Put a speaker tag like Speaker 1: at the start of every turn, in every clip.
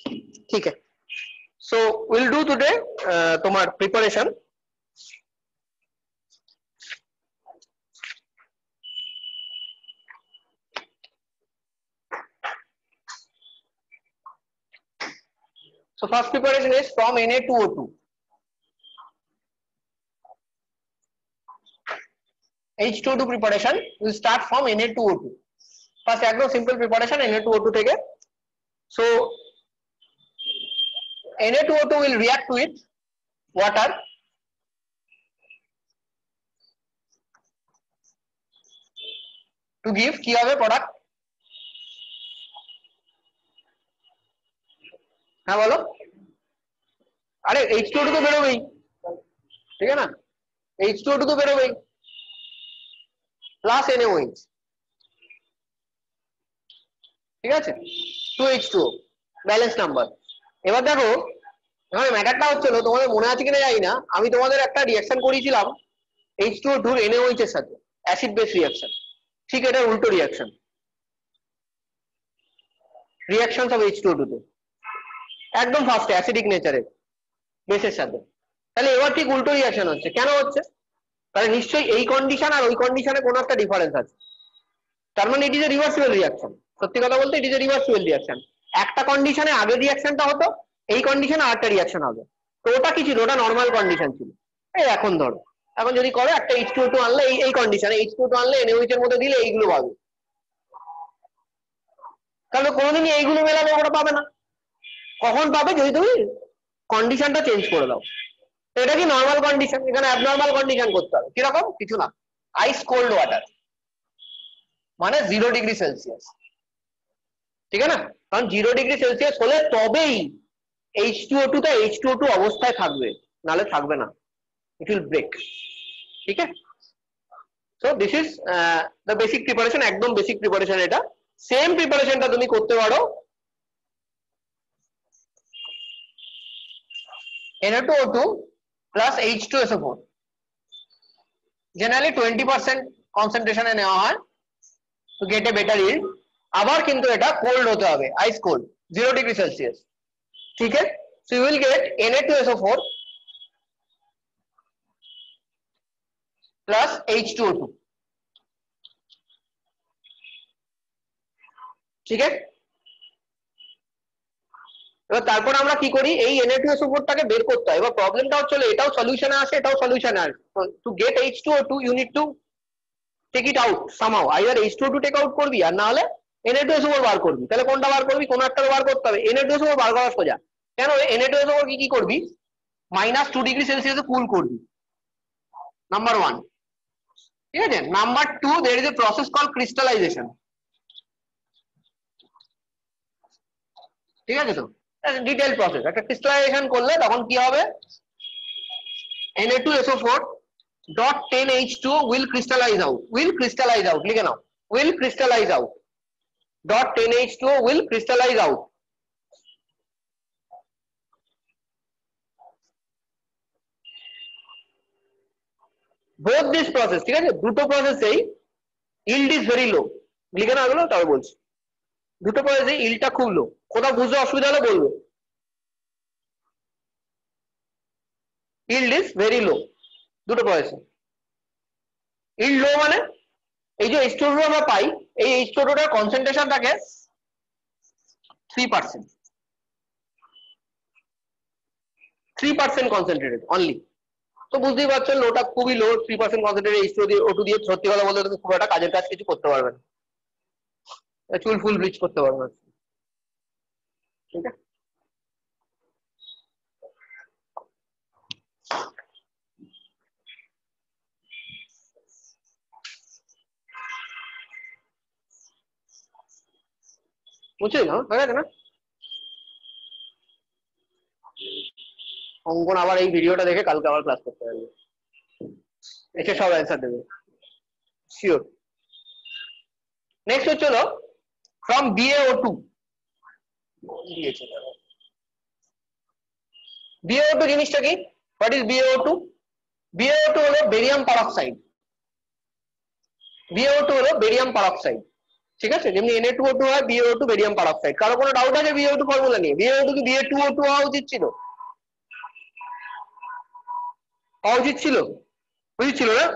Speaker 1: ठीक है, so we'll do today তোমার preparation. So first preparation is from Na2O2. H2O2 preparation will start from Na2O2. First একদম simple preparation Na2O2 থেকে. So Na2O2 will react with water to give কি হবে product? হ্যাঁ বলো। আরে H2O2 তো বেরোবেই, ঠিক আছে না? H2O2 তো বেরোবেই প্লাস NaOH, ঠিক আছে, 2H2O ব্যালেন্স নাম্বার। এবার দেখো এখানে ম্যাটারটা হচ্ছিল, তোমাদের মনে আছে কিনা জানি না, আমি তোমাদের একটা রিঅ্যাকশন করিয়েছিলাম H2O2 NaOH এর সাথে, অ্যাসিড বেস রিঅ্যাকশন। ঠিক এটার উল্টো রিঅ্যাকশন, রিঅ্যাকশনস অফ H2O2 তে একদম ফার্স্ট অ্যাসিডিক নেচারের বেসের সাথে। তাহলে এবার ঠিক উল্টো রিঅ্যাকশন হচ্ছে, কেন হচ্ছে? তাহলে নিশ্চয়ই এই কন্ডিশন আর ওই কন্ডিশনে কোনো একটা ডিফারেন্স আছে, তার মানে it is a reversible reaction. সত্যি কথা বলতে it is a reversible reaction. একটা কন্ডিশনে আগের রিঅ্যাকশনটা হতো, এই কন্ডিশনে আরেকটা রিঅ্যাকশন হবে। তো ওটা কি ছিল? ওটা নর্মাল কন্ডিশন ছিল। এই এখন ধরো, এখন যদি করো একটা H2O2 আনলে এই কন্ডিশনে H2O2 আনলে NaOH এর মধ্যে দিলে এইগুলো পাবে, তাহলে কোনোদিনই এইগুলো মেলাবে ওটা পাবে না। কখন পাবে? যদি তুমি কন্ডিশনটা চেঞ্জ করে দাও। তো এটা কি নর্মাল কন্ডিশন, এখানে অ্যাবনর্মাল কন্ডিশন করতে হবে। কিরকম? কিছু না, আইস কোল্ড ওয়াটার মানে 0°C, ঠিক আছে না? কারণ 0°C হলে তবেই H2O2 টা H2O2 অবস্থায় থাকবে, নালে থাকবে না, ইট উইল ব্রেক। ঠিক আছে, so this is the basic preparation, একদম বেসিক প্রিপারেশন। এটা সেম প্রিপারেশনটা তুমি করতে পারো Na2O2 প্লাস H2SO4, জেনারেলি 20% কনসেন্ট্রেশনে নেওয়া হয় to get a better yield. আবার কিন্তু এটা কোল্ড হতে হবে, আইস কোল্ড, 0°C। ঠিক আছে, so you will get Na2SO4 plus H2O2। ঠিক আছে, এবার তারপর আমরা কি করি, এই Na2SO4 টাকে বের করতে হয়। এবার প্রবলেমটা হচ্ছে এটাও সলিউশনে আসে, এটাও সলিউশনে আসে। To get H2O2 you need to take it out somehow, either H2O2 take out করবি আর না হলে Na2SO4 বার করবি। তাহলে কোনটা বার করবি? কোনো একটা বার করতে হবে। Na2SO4 বার করা সোজা, কেন? Na2SO4 কি করবি, -2°C কুল করবি, নাম্বার 1। ঠিক আছে, number 2, there is a process called crystallization। ঠিক আছে, তো ডিটেইল প্রসেস, একটা ক্রিস্টালাইজেশন করলে তখন কি হবে, Na2SO4 dot 10H2 will crystallize out, লিখে নাও, will crystallize out, dot 10H2 will crystallize out। both this process, ঠিক আছে, দুটো প্রসেসেই yield is very low, লিখে না এগুলো, তবে বলছি দুটো প্রসেসে yield খুব লো। কোথাও বুঝতে অসুবিধা হলে বলবে, yield is very low দুটো প্রসেসে। yield low মানে এই যে H2O2 আমরা পাই, এই H2O2 টার কনসেন্ট্রেশন থাকে 3%, 3% কনসেন্ট্রেটেড অনলি। তো বুঝতেই পারছেন লোটা খুবই লো, 3% কনসেন্ট্রেটেড H2O2 দিয়ে সত্যি কথা বলতে খুব একটা কাজের কাজ কিছু করতে পারবেন, চুল ফুল ব্লিচ করতে পারবেন। ঠিক আছে, বুঝলি না? হয়ে গেছে না? অঙ্কন আবার এই ভিডিওটা দেখে কালকে আবার ক্লাস করতে পারবে, এসে সব অ্যান্সার দেবে শিওর। নেক্সট হচ্ছে ফ্রম BaO2। BaO2 জিনিসটা কি? What is BaO2? BaO2 হলো বেরিয়াম পারঅক্সাইড। BaO2 হলো বেরিয়াম পারঅক্সাইড। ঠিক আছে, যেমনি Na2O2 হয় BaO2 বেরিয়াম পারঅক্সাইড। কারো কোনো ডাউট আছে BaO2 ফর্মুলা নিয়ে? BaO2 কি Ba2O2 হওয়া উচিত ছিল? হওয়া উচিত ছিল? উচিত ছিল না?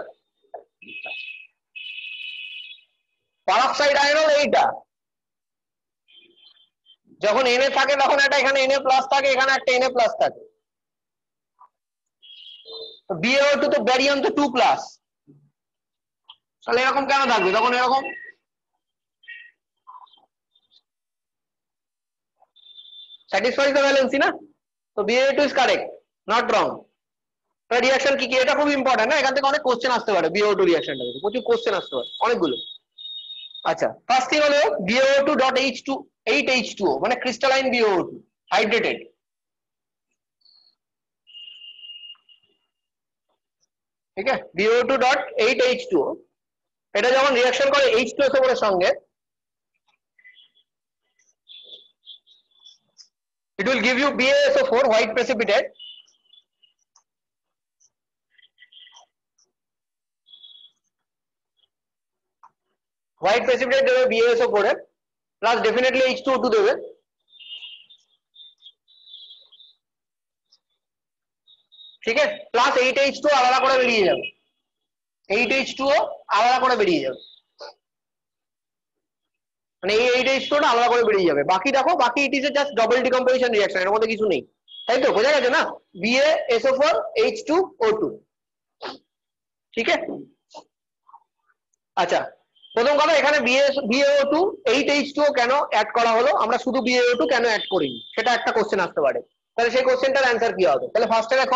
Speaker 1: পারঅক্সাইড আয়ন হলো এইটা, যখন Na থাকে তখন একটা এখানে Na প্লাস থাকে, এখানে একটা Na প্লাস থাকে। তো BaO2 তো ব্যারিয়াম তো 2 প্লাস, তাহলে এরকম কেন থাকবে তখন? এরকম satisfies the valency না? তো BaO2 is correct, not wrong. তো রিঅ্যাকশন কি কি, এটা খুব ইম্পর্টেন্ট না, এখান থেকে অনেক কোশ্চেন আসতে পারে BaO2 রিঅ্যাকশনটা থেকে, প্রচুর কোশ্চেন আসতে পারে অনেকগুলো। আচ্ছা, ফার্স্ট থিং হলো BaO2.H2 8H2O মানে ক্রিস্টালাইন BaO2 হাইড্রেটেড। ঠিক আছে, BaO2.8H2O এটা যখন রিঅ্যাকশন করে H2SO4 এর সঙ্গে, it will give you BaSO4 white precipitate, white precipitate দেবে BaSO4 এর, প্লাস ডেফিনেটলি H2O2 দেবে। ঠিক আছে, প্লাস 8H2O আলাদা করে বেরিয়ে যাবে, 8H2O আলাদা করে বেরিয়ে যাবে, মানে এই 8H2O টা আলাদা করে বেরিয়ে যাবে। বাকি দেখো, বাকি it is just double decomposition reaction, এর মধ্যে কিছু নেই, তাই তো? বোঝা গেছে না? BaSO4 H2O2। ঠিক আছে, আচ্ছা প্রথম কথা, এখানে BaO2 8H2O কেন অ্যাড করা হলো, আমরা শুধু BaO2 কেন অ্যাড করিনি, সেটা একটা কোশ্চেন আসতে পারে। তাহলে সেই কোশ্চেনটার অ্যান্সার কি হবে? তাহলে ফার্স্টে দেখো,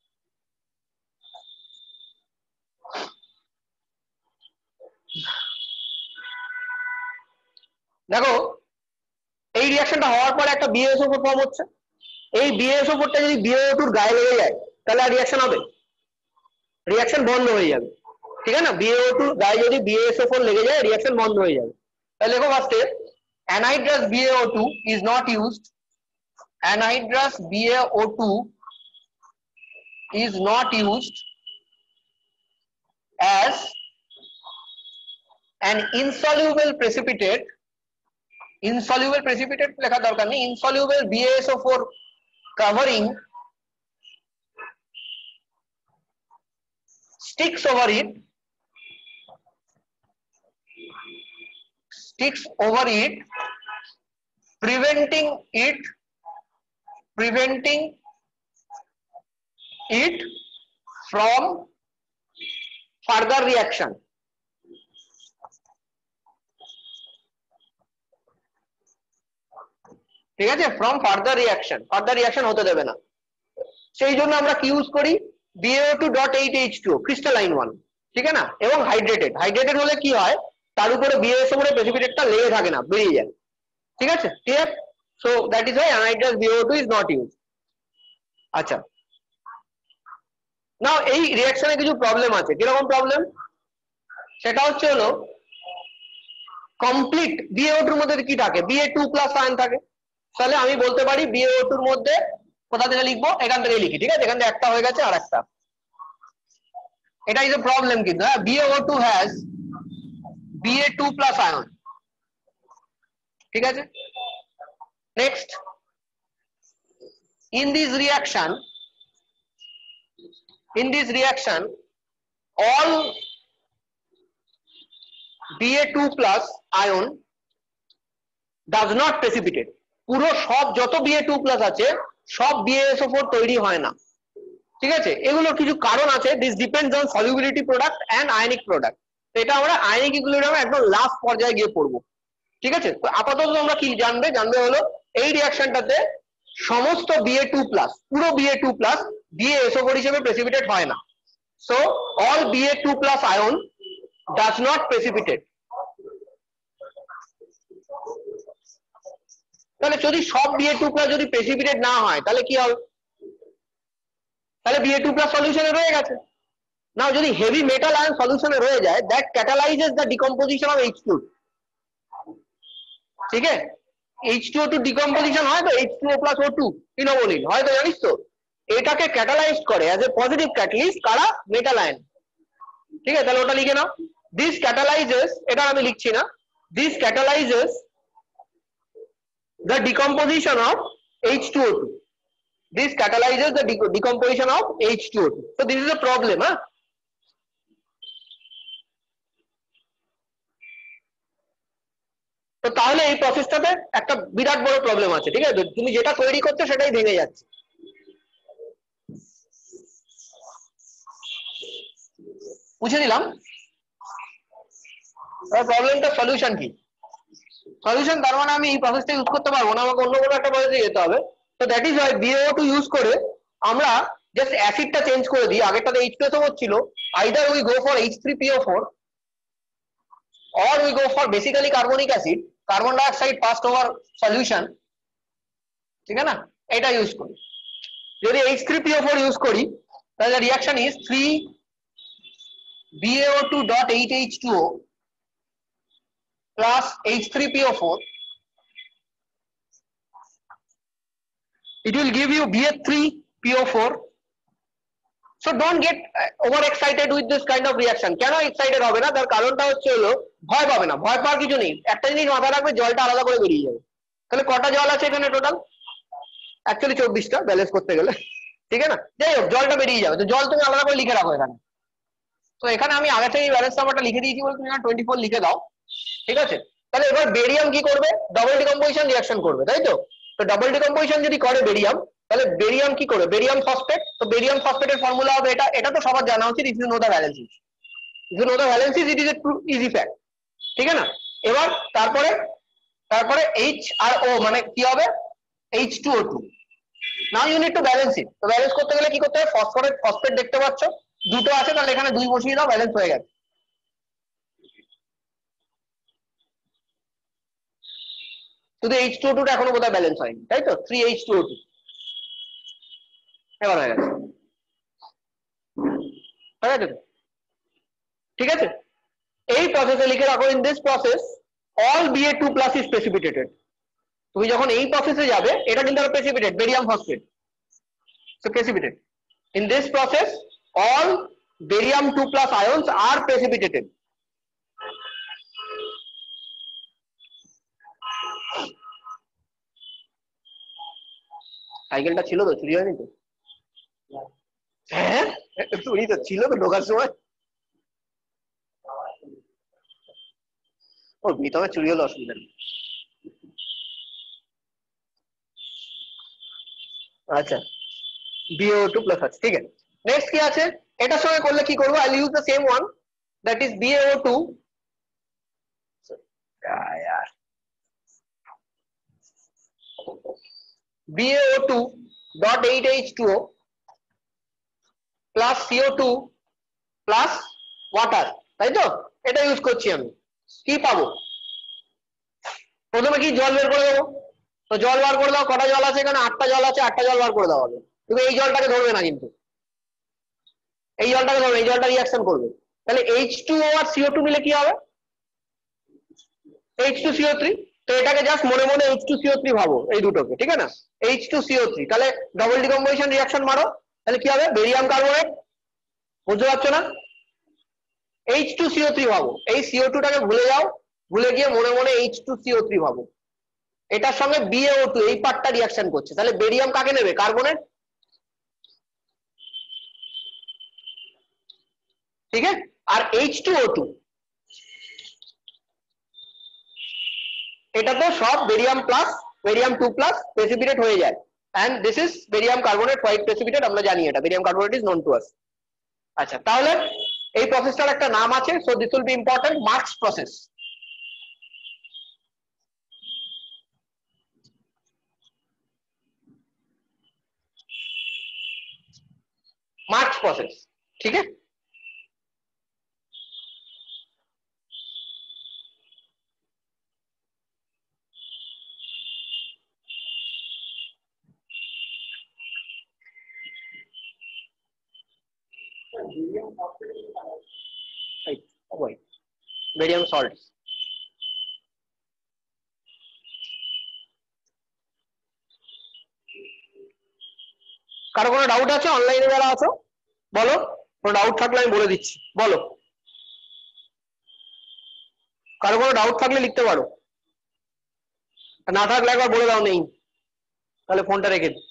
Speaker 1: দেখো এই রিঅ্যাকশনটা হওয়ার পরে একটা BaSO4 ফর্ম হচ্ছে। এই BaSO4 টা যদি BaO2 এর গায়ে লেগে যায় তাহলে আর রিঅ্যাকশন হবে? রিঅ্যাকশন বন্ধ হয়ে যাবে। ঠিক আছে না, BaO2 গায়ে যদি BaSO4 লেগে যায় রিঅ্যাকশন বন্ধ হয়ে যাবে। তাহলে দেখো ফার্স্টে, anhydrous BaO2 is not used, anhydrous BaO2 is not used as an insoluble precipitate, insoluble precipitate লেখা দরকার নেই, insoluble BaSO4 covering sticks over it, preventing it from further reaction। ঠিক আছে, ফ্রম ফার্দার রিয়াকশন হতে দেবে না, সেই জন্য আমরা কি ইউজ করি? BaO2.8H2O crystalline one. ঠিক আছে না, এবং হাইড্রেটেড হলে কি হয়, তার উপরে BaSO4 প্রেসিপিটেটটা লেগে থাকে না, বেরিয়ে যায়। ঠিক আছে, ক্লিয়ার? So that is why anhydrous BaO2 is not use. আচ্ছা, নাও এই রিঅ্যাকশনে কিছু প্রবলেম আছে। কিরকম প্রবলেম? সেটা হচ্ছে হলো, কমপ্লিট BaO2 এর মধ্যে কি থাকে? Ba2 প্লাস আয়ন থাকে। তাহলে আমি বলতে পারি BaO2 এর মধ্যে, কোথা থেকে লিখবো? এখান থেকে লিখি। ঠিক আছে, এখান থেকে একটা হয়ে গেছে আর একটা, এটা ইজ এ প্রবলেম কিন্তু। হ্যাঁ, BaO2 has Ba2 plus ion. ঠিক আছে, next, in this reaction all Ba2 plus ion does not precipitate, পুরো সব যত Ba2 plus আছে সব BaSO4 তৈরি হয় না। ঠিক আছে, এগুলোর কিছু কারণ আছে, this depends on solubility product and ionic product. তো এটা আমরা আয়নিক ইকুইলিব্রিয়ামে একদম লাস্ট পর্যায়ে গিয়ে পড়বো। ঠিক আছে, তো আপাতত আমরা কি জানবে হলো, এই রিঅ্যাকশনটাতে সমস্ত Ba2 প্লাস, পুরো Ba2 প্লাস BaSO4 হিসেবে প্রেসিপিটেট হয় না। So all Ba2 plus ion does not precipitate. তাহলে যদি সব Ba2 প্লাস যদি প্রেসিপিটেট না হয় তাহলে কি হবে? তাহলে Ba2 প্লাস সলিউশনে রয়ে গেছে। নাও যদি হেভি মেটাল আয়ন সলিউশনে রয়ে যায়, that catalyses the decomposition of H2। ঠিক আছে, H2O2 ডিকম্পোজিশন হয় তো, H2O প্লাস O2 ইনোবলিন হয় তো, জানিস তো? এটাকে ক্যাটালাইজ করে অ্যাজ এ পজিটিভ ক্যাটালিস্ট কারা? Metal ion. ঠিক আছে, তাহলে ওটা লিখে নাও, দিস ক্যাটালাইজেস, এটা আমি লিখছি না, This catalyzes the decomposition of H2O2. This catalyzes the decomposition of H2O2. So this is a problem, huh? তো তাহলে এই প্রসেসটাতে একটা বিরাট বড় প্রবলেম আছে, ঠিক আছে? তুমি যেটা তৈরি করছো সেটাই ভেঙে যাচ্ছে। বুঝে নিলাম। প্রবলেমটা সলিউশন কি? সলিউশন তার মানে আমি এই প্রসেসটা ইউজ করতে পারবো না, আমাকে অন্য কোনো একটা প্রসেসে যেতে হবে। তো that is Y BaO2 use করে আমরা জাস্ট অ্যাসিডটা চেঞ্জ করে দিই। আগেরটাতে H2SO4 ছিল, either we go for H3PO4 or we go for basically carbonic acid, carbon dioxide passed over solution, ঠিক আছে না? এটা ইউজ করি। যদি H3PO4 ইউজ করি তাহলে reaction is 3BaO2.8H2O plus H3PO4. It will give you BF3PO4. So don't get overexcited with this kind of reaction. কেন excited হবে না? তার কারণটা হচ্ছে হলো ভয় পাবে না, ভয় পাওয়ার কিছু নেই। একটা জিনিস মাথায় রাখবে, জলটা আলাদা করে বেরিয়ে যাবে। তাহলে কটা জল আছে এখানে টোটাল? অ্যাকচুয়ালি 24টা ব্যালেন্স করতে গেলে, ঠিক আছে না? যাই হোক, জলটা বেরিয়ে যাবে। তো জল তুমি আলাদা করে লিখে রাখো এখানে। তো এখানে আমি আগে থেকে ব্যালেন্স নাম্বারটা লিখে দিয়েছি বলে তুমি 24 লিখে দাও, ঠিক আছে? তাহলে এবার বেরিয়াম কি করবে? ডাবল ডিকম্পোজিশন রিঅ্যাকশন করবে, তাই তো? তো ডাবল ডিকম্পোজিশন যদি করে বেরিয়াম, তাহলে বেরিয়াম কি করবে? Barium phosphate. তো বেরিয়াম ফসফেটের ফর্মুলা হবে এটা। এটা তো সবার জানা উচিত, if you know the valencies. If you know the valencies, it is a true easy fact, ঠিক আছে না? এবার তারপরে H আর O মানে কি হবে? H2O2। Now you need to balance it. তো ব্যালেন্স করতে গেলে কি করতে হবে? ফসফেট দেখতে পাচ্ছ দুটো আছে, তাহলে এখানে 2 বসিয়ে দাও, ব্যালেন্স হয়ে গেছে। শুধু H2O2 টা এখনো বোধহয় ব্যালেন্স হয়নি, তাই তো? 3H2O2 এবার হয়ে গেছে, ঠিক আছে? এই প্রসেসে লিখে রাখো, in this process all Ba2+ is precipitated. তুমি যখন এই প্রসেসে যাবে, এটা কিন্তু একটা precipitate, barium phosphate. So precipitated in this process all Barium2+ ions are precipitated. সাইকেলটা ছিল তো, চুরি হয়নি তো? হ্যাঁ চুরি তো ছিল তো ঢোকার সময়। ও তবে চুরি হলো, অসুবিধা নেই। আচ্ছা, BaO2+ আছে, ঠিক আছে। নেক্সট কি আছে? এটার সঙ্গে করলে কি করবো? I use the same one, that is BaO2 BaO2.8H2O plus CO2 plus water, তাই তো? এটা ইউজ করছি আমি। কি পাবো? প্রথমে কি জল বের করে দেবো। তো জল বার করে দাও। কটা জল আছে এখানে? 8টা জল আছে, 8টা জল বার করে দেওয়া হবে। তুমি এই জলটাকে ধরবে না, কিন্তু এই জলটাকে ধরবে, এই জলটা রিঅ্যাকশন করবে। তাহলে H2O আর CO2 মিলে কি হবে? H2CO3। তো এটাকে জাস্ট মনে মনে H2CO3 ভাবো, এই দুটোকে, ঠিক আছে না? H2CO3। তাহলে ডবল ডিকম্পোজিশন রিঅ্যাকশন মারো, তাহলে কি হবে? Barium carbonate. বুঝতে পারছো না? H2CO3 ভাবো, এই CO2 টাকে ভুলে যাও, ভুলে গিয়ে মনে মনে H2CO3 ভাবো। এটার সঙ্গে BaO2 এই পার্টটা রিঅ্যাকশন করছে, তাহলে বেরিয়াম কাকে নেবে? কার্বনেট, ঠিক আছে? আর H2O2 এটা তো সব Barium2+ প্রেসিপিটেট হয়ে যায়, and this is Barium carbonate white precipitate। আমরা জানি এটা Barium carbonate is known to us। আচ্ছা, তাহলে এই প্রসেসটার একটা নাম আছে, so this will be important, Marx process। Marx process, ঠিক আছে? Barium salts। কারো কোনো ডাউট আছে? অনলাইনে যারা আছো বলো, কোনো ডাউট থাকলে আমি বলে দিচ্ছি, বলো। কারো কোনো ডাউট থাকলে লিখতে পারো, না থাকলে একবার বলে দাও নেই, তাহলে ফোনটা রেখে দিই।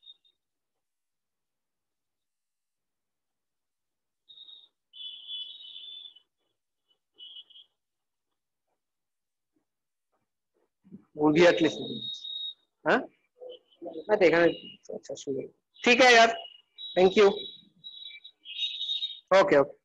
Speaker 1: मुर्गी एटलीस्ट हाँ मैं देखा नहीं। अच्छा सुनिए ठीक है यार, थैंक यू, ओके ओके।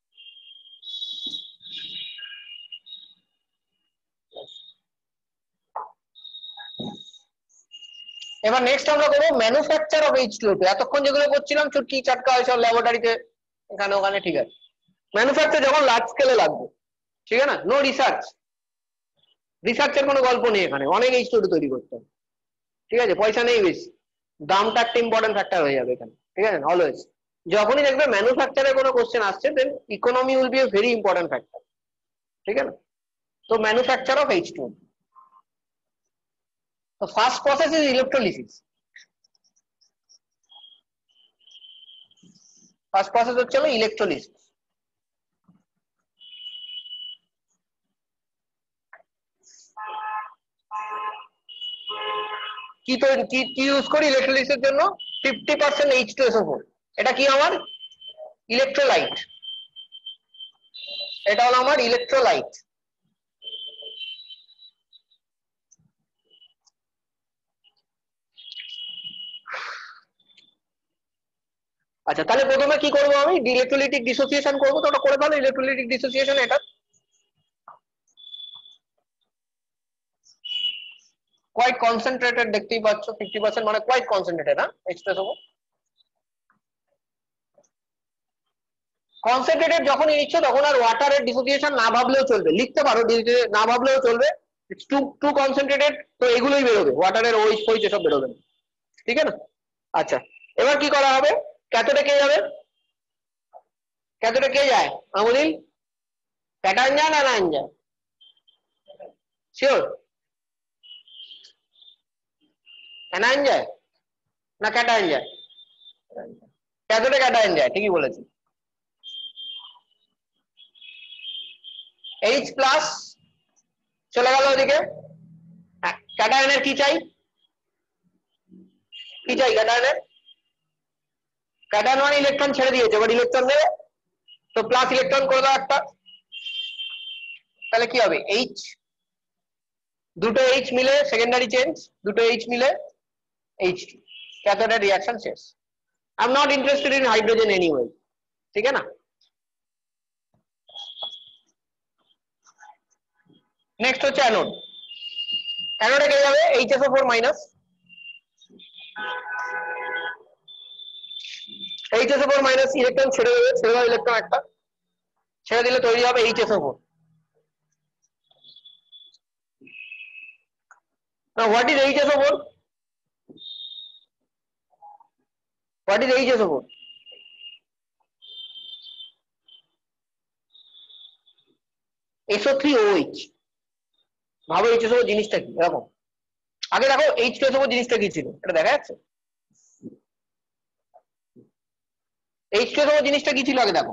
Speaker 1: এবার নেক্সট আমরা করব ম্যানুফ্যাকচার অফ H2O2। এতক্ষণ যেগুলো করছিলাম চুটকি চাটকা হয়েছে ল্যাবরেটরিতে এখানে ওখানে, ঠিক আছে। ম্যানুফ্যাকচার যখন লার্জ স্কেলে লাগবে, ঠিক আছে না, নো রিসার্চ, রিসার্চের কোনো গল্প নেই এখানে, অনেক H2O2 তৈরি করতে হবে, ঠিক আছে, পয়সা নেই বেশি, দামটা একটা ইম্পর্টেন্ট ফ্যাক্টর হয়ে যাবে এখানে, ঠিক আছে, অলওয়েজ যখনই দেখবে ম্যানুফ্যাকচারের কোনো কোশ্চেন আসছে then economy will be a very important factor, ঠিক আছে। তো ম্যানুফ্যাকচার অফ H2O2, তো first process is electrolysis. First process হচ্ছে ইলেকট্রোলিসিস। কি তো কি ইউজ করি ইলেকট্রোলিসিসের জন্য? 50% H2SO4, এটা কি আমার ইলেকট্রোলাইট, এটা হলো আমার ইলেকট্রোলাইট। আচ্ছা তাহলে প্রথমে কি করব আমি, ইলেকট্রোলাইটিক ডিসোসিয়েশন করব, তো ওটা করে ফেলো ইলেকট্রোলাইটিক ডিসোসিয়েশন। এটা কোয়াইট কনসেন্ট্রেটেড দেখতেই পাচ্ছ, 50% মানে কোয়াইট কনসেন্ট্রেটেড, না H2SO4 কনসেন্ট্রেটেড যখন নিচ্ছ তখন আর ওয়াটারের ডিসোসিয়েশন না ভাবলেও চলবে, লিখতে পারো না ভাবলেও চলবে, ইটস টু কনসেন্ট্রেটেড, তো এগুলোই বেরোবে, ওয়াটারের OH ফোইচ এসব বেরোবে না, ঠিক আছে না। আচ্ছা এবার কি করা হবে, ক্যাথোডে কে যাবে, ক্যাথোডে কে যায় আমলিল, প্যাটার্ন যায় না আয়ন যায়, শিওর অ্যানায়ন যায় না ক্যাটায়ন যায়, ক্যাথোডে ক্যাটায়ন যায়, ঠিকই বলেছি। H প্লাস চলে গেল ওদিকে, ক্যাটায়নের কি চাই, কি চাই ক্যাটায়নের, ক্যাটায়ন মানে ইলেকট্রন ছেড়ে দিয়েছে, এবার ইলেকট্রন দেবে, তো প্লাস ইলেকট্রন করে দাও একটা, তাহলে কি হবে H, দুটো H মিলে সেকেন্ডারি চেঞ্জ, দুটো H মিলে H2, ক্যাথোডের রিঅ্যাকশন শেষ। I am not interested in hydrogen anyway, ঠিক আছে না। নেক্সট হচ্ছে অ্যানোড, অ্যানোডে কে যাবে HSO4 minus, HSO4 minus electron ছেড়ে দেবে, ছেড়ে দেওয়া ইলেকট্রন একটা ছেড়ে দিলে তৈরি হবে HSO4। Now what is HSO4? What is HSO4? SO3OH, ভাবো HSO4 জিনিসটা কি, এরকম আগে দেখো H2SO4 জিনিসটা কি ছিল, এটা দেখা যাচ্ছে, H2SO4 জিনিসটা কি ছিল আগে দেখো,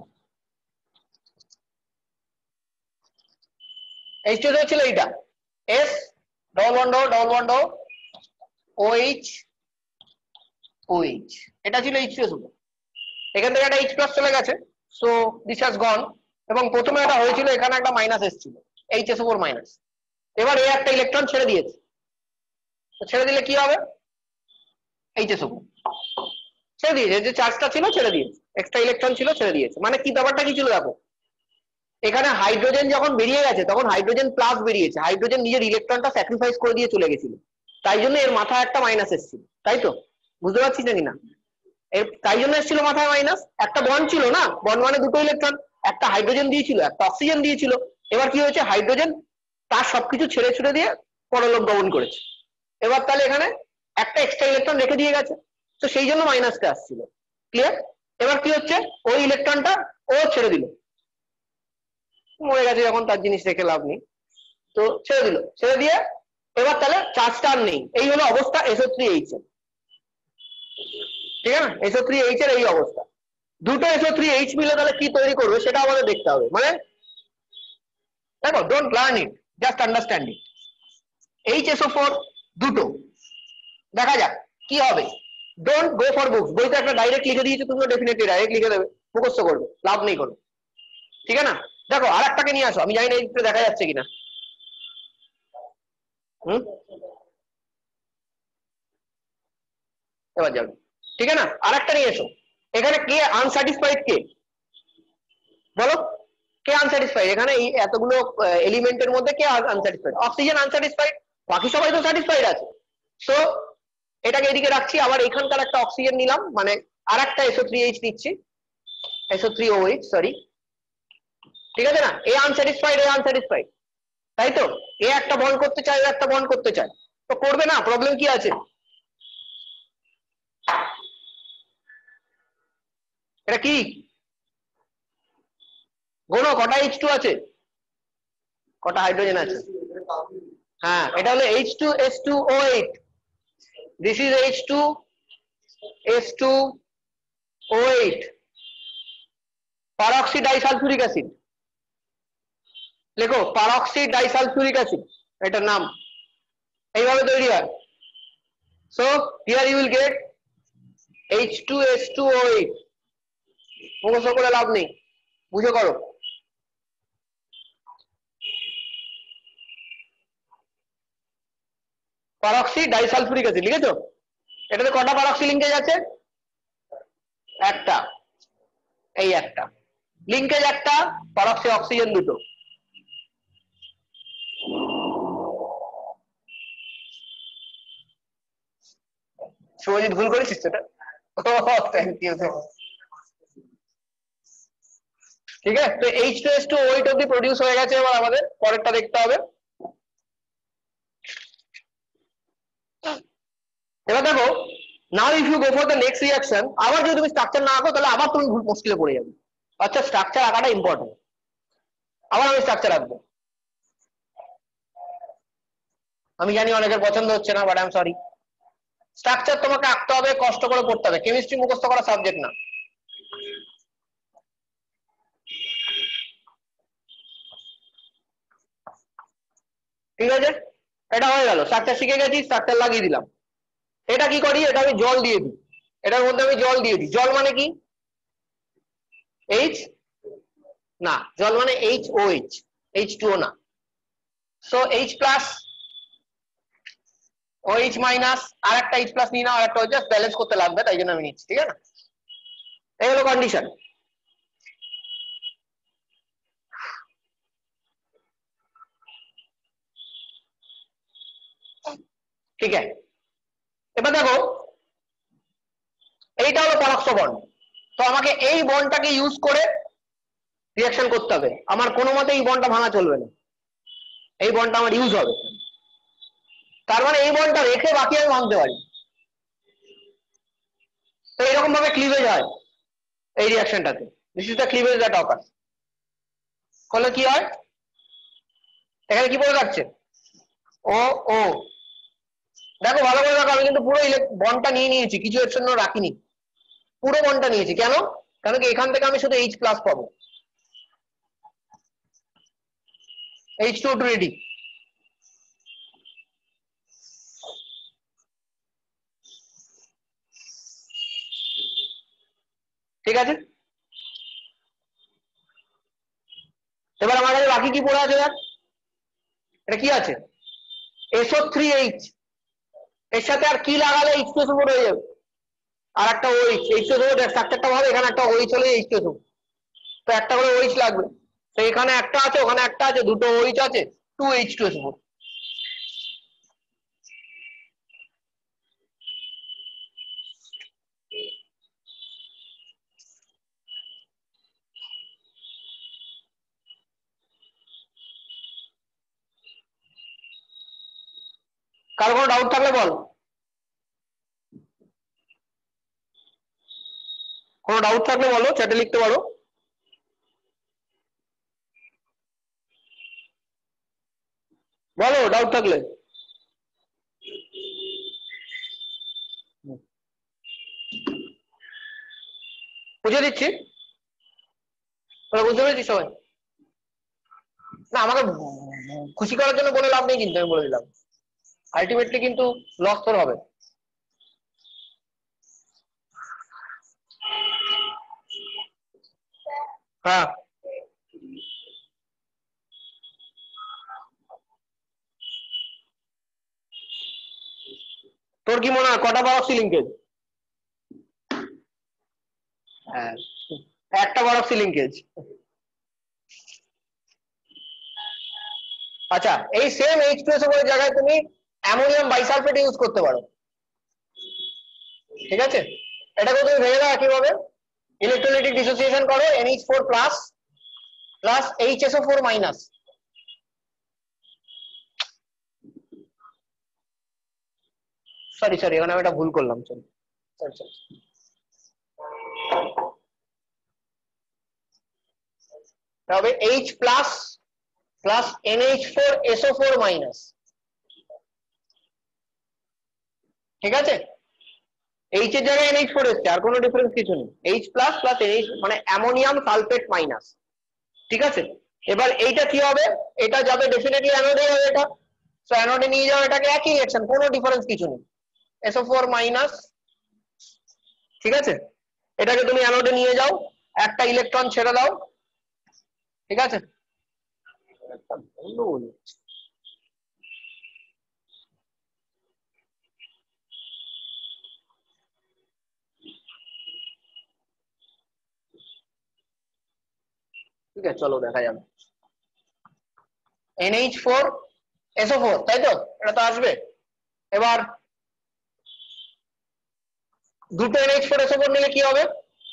Speaker 1: H2SO4 ছিল এইটা, S double bond OH OH, এটা ছিল H2SO4, এখান থেকে একটা H প্লাস চলে গেছে, সো দিস হ্যাজ গন, এবং প্রথমে এটা হয়েছিল এখানে একটা মাইনাস এসেছিল HSO4 মাইনাস, এবার এই একটা ইলেকট্রন ছেড়ে দিয়েছে, তো ছেড়ে দিলে কি হবে HSO4 ছেড়ে দিয়েছে, যে চার্জটা ছিল ছেড়ে দিয়েছে, এক্সট্রা ইলেকট্রন ছিল ছেড়ে দিয়েছে, মানে কি ব্যাপারটা কি ছিল দেখো, এখানে হাইড্রোজেন যখন বেরিয়ে গেছে তখন হাইড্রোজেন প্লাস বেরিয়েছে, হাইড্রোজেন নিজের ইলেকট্রনটা স্যাক্রিফাইস করে দিয়ে চলে গেছিল, তাই জন্য এর মাথায় একটা মাইনাস এসেছিল, তাই তো বুঝতে পারছিস নাকি না, এর তাই জন্য এসেছিল মাথায় মাইনাস, একটা বন্ড ছিল না, বন্ড মানে দুটো ইলেকট্রন, একটা হাইড্রোজেন দিয়েছিল একটা অক্সিজেন দিয়েছিল, এবার কি হয়েছে হাইড্রোজেন তার সবকিছু ছেড়ে ছুড়ে দিয়ে পরলোক গমন করেছে, এবার তাহলে এখানে একটা এক্সট্রা ইলেকট্রন রেখে দিয়ে গেছে, তো সেই জন্য মাইনাসটা আসছিল, ক্লিয়ার। এবার কি হচ্ছে ওই ইলেকট্রনটা ও ছেড়ে দিল, মরে গেছে যখন তার জিনিস রেখে লাভ নেই, তো ছেড়ে দিল, ছেড়ে দিয়ে এবার তাহলে চার্জটা আর নেই, এই হলো অবস্থা SO3H এর, ঠিক আছে না, SO3H এর এই অবস্থা, দুটো SO3H মিলে তাহলে কি তৈরি করবে সেটা আমাদের দেখতে হবে, মানে দেখো don't learn it, just understanding. HSO4 দুটো, দেখা যাক কি হবে। ডোন্ট গো ফর বুকস, বইতে একটা ডাইরেক্ট লিখে দিয়েছে, তুমিও ডেফিনেটলি ডাইরেক্ট লিখে দেবে, মুখস্থ করবে, লাভ নেই কোনো, ঠিক আছে না। দেখো আর একটাকে নিয়ে আসো, আমি জানি না এই দেখা যাচ্ছে কিনা। এবার যাবে, ঠিক আছে না। আর একটা নিয়ে এসো, এখানে কে আনস্যাটিসফাইড, কে বলো, কে আনস্যাটিসফাইড এখানে এই এতগুলো এলিমেন্টের মধ্যে কে আনস্যাটিসফাইড? অক্সিজেন আনস্যাটিসফাইড, বাকি সবাই তো স্যাটিসফাইড আছে। সো এটাকে এদিকে রাখছি, আবার এখানকার একটা অক্সিজেন নিলাম, মানে আর একটা SO3H নিচ্ছি, SO3OH, সরি, ঠিক আছে না। এ আনস্যাটিসফাইড, এ আনস্যাটিসফাইড, তাই তো, এ একটা বন্ড করতে চায়, ও একটা বন্ড করতে চায়, তো করবে না, প্রবলেম কি আছে? এটা কি গোনো, কটা H2 আছে, কটা হাইড্রোজেন আছে? হ্যাঁ, এটা হলো H2S2O8, this is H2S2O8, peroxy disulphuric acid, লেখো পারক্সি ডাইসালফিউরিক অ্যাসিড, এটার নাম, এইভাবে তৈরি হয়। So here you will get H2S2O8, মুখস্থ করে লাভ নেই, বুঝে করো। পারক্সি ডাইসালফিউরিক অ্যাসিড লিখেছো? এটাতে কটা পারক্সি লিঙ্কেজ আছে? একটা, এই একটা লিঙ্কেজ, একটা পারক্সি অক্সিজেন দুটো। শুভজিৎ ভুল করেছিস সেটা, থ্যাংক ইউ। ঠিক আছে, তো H2S2O8 অব্দি প্রডিউস হয়ে গেছে, এবার আমাদের পরেরটা দেখতে হবে। এবার দেখো, now if you go for the next reaction, আবার যদি তুমি স্ট্রাকচার না আঁকো তাহলে আবার তুমি ভুল মুশকিলে পড়ে যাবে। আচ্ছা, স্ট্রাকচার আঁকাটা ইম্পর্টেন্ট, আবার আমি স্ট্রাকচার আঁকবো। আমি জানি অনেকের পছন্দ হচ্ছে না, but I am sorry, structure তোমাকে আঁকতে হবে, কষ্ট করে পড়তে হবে, কেমিস্ট্রি মুখস্থ করা সাবজেক্ট না। ঠিক আছে, এটা হয়ে গেল, স্ট্রাকচার শিখে গেছি, স্ট্রাকচার লাগিয়ে দিলাম। এটা কি করি, এটা আমি জল দিয়ে দিই, এটার মধ্যে আমি জল দিয়ে দিই। জল মানে কি? H না, জল মানে HOH, H2O না। So H plus OH minus, আর একটা H প্লাস নিয়ে নাও, আর একটা জাস্ট ব্যালেন্স করতে লাগবে, তাই জন্য আমি নিচ্ছি, ঠিক আছে না। এই হলো কন্ডিশন। ঠিক আছে, এবার দেখো, এইটা হলো পরক্ষ বন্ড, তো আমাকে এই বন্ডটাকে ইউজ করে রিঅ্যাকশন করতে হবে, আমার কোনো মতে এই বন্ডটা ভাঙা চলবে না, এই বন্ডটা আমার ইউজ হবে। তার মানে এই বন্ডটা রেখে বাকি আমি ভাঙতে পারি। তো এরকম ভাবে ক্লিভেজ হয় এই রিঅ্যাকশনটাতে, this is the cleavage that occurs. ফলে কি হয়, এখানে কি পড়ে যাচ্ছে, ও ও, দেখো ভালো করে দেখো, আমি কিন্তু পুরো বন্ডটা নিয়ে নিয়েছি, কিছু এর জন্য রাখিনি, পুরো বন্ডটা নিয়েছি। কেন? কারণ কি এখান থেকে আমি শুধু H প্লাস পাবো, H2O2 রেডি। ঠিক আছে, এবার আমার কাছে বাকি কি পড়ে আছে দেখ, এটা কি আছে, SO3H, এর সাথে আর কি লাগালে H2SO4 হয়ে যাবে, আর একটা OH, H2SO4 স্ট্রাকচারটা ভাবে, এখানে একটা OH হলে H2SO, তো একটা করে OH লাগবে, তো এখানে একটা আছে, ওখানে একটা আছে, দুটো OH আছে, 2H2SO4। কার কোনো ডাউট থাকলে বল, কোনো ডাউট থাকলে বলো, চ্যাটে লিখতে পারো। বলো ডাউট থাকলে। বুঝে দিচ্ছি, তোরা বুঝতে পেরেছিস সবাই? না আমাকে খুশি করার জন্য বলে লাভ নেই, কিন্তু আমি বলে দিলাম আলটিমেটলি কিন্তু লস তোর হবে। হ্যাঁ তোর কি মনে হয় কটা বার অফ লিঙ্কেজ? হ্যাঁ একটা বার অফ লিঙ্কেজ। আচ্ছা এই সেম H2SO4 এর জায়গায় তুমি অ্যামোনিয়াম বাইসালফেট ইউজ করতে পারো, ঠিক আছে? এটাকে তুমি ভেঙে দাও কিভাবে, ইলেকট্রোলাইটিক ডিসোসিয়েশন করো NH4 plus plus HSO4 minus. Sorry sorry এখানে আমি একটা ভুল করলাম, চল চল চল তবে H plus plus NH4SO4 minus, ঠিক আছে? H এর জায়গায় NH4 এসছে, আর কোনো ডিফারেন্স কিছু নেই। H প্লাস প্লাস NH মানে অ্যামোনিয়াম সালফেট মাইনাস, ঠিক আছে? এবার এইটা কি হবে, এটা যাবে ডেফিনেটলি অ্যানোডে যাবে এটা, সো অ্যানোডে নিয়ে যাও এটাকে, একই রিঅ্যাকশন, কোনো ডিফারেন্স কিছু নেই, SO4 মাইনাস, ঠিক আছে? এটাকে তুমি অ্যানোডে নিয়ে যাও, একটা ইলেকট্রন ছেড়ে দাও, ঠিক আছে? ঠিক আছে চলো দেখা যাবে। NH4SO4 তাই তো, এটা তো আসবে। এবার দুটো NH4SO4 নিলে কি হবে,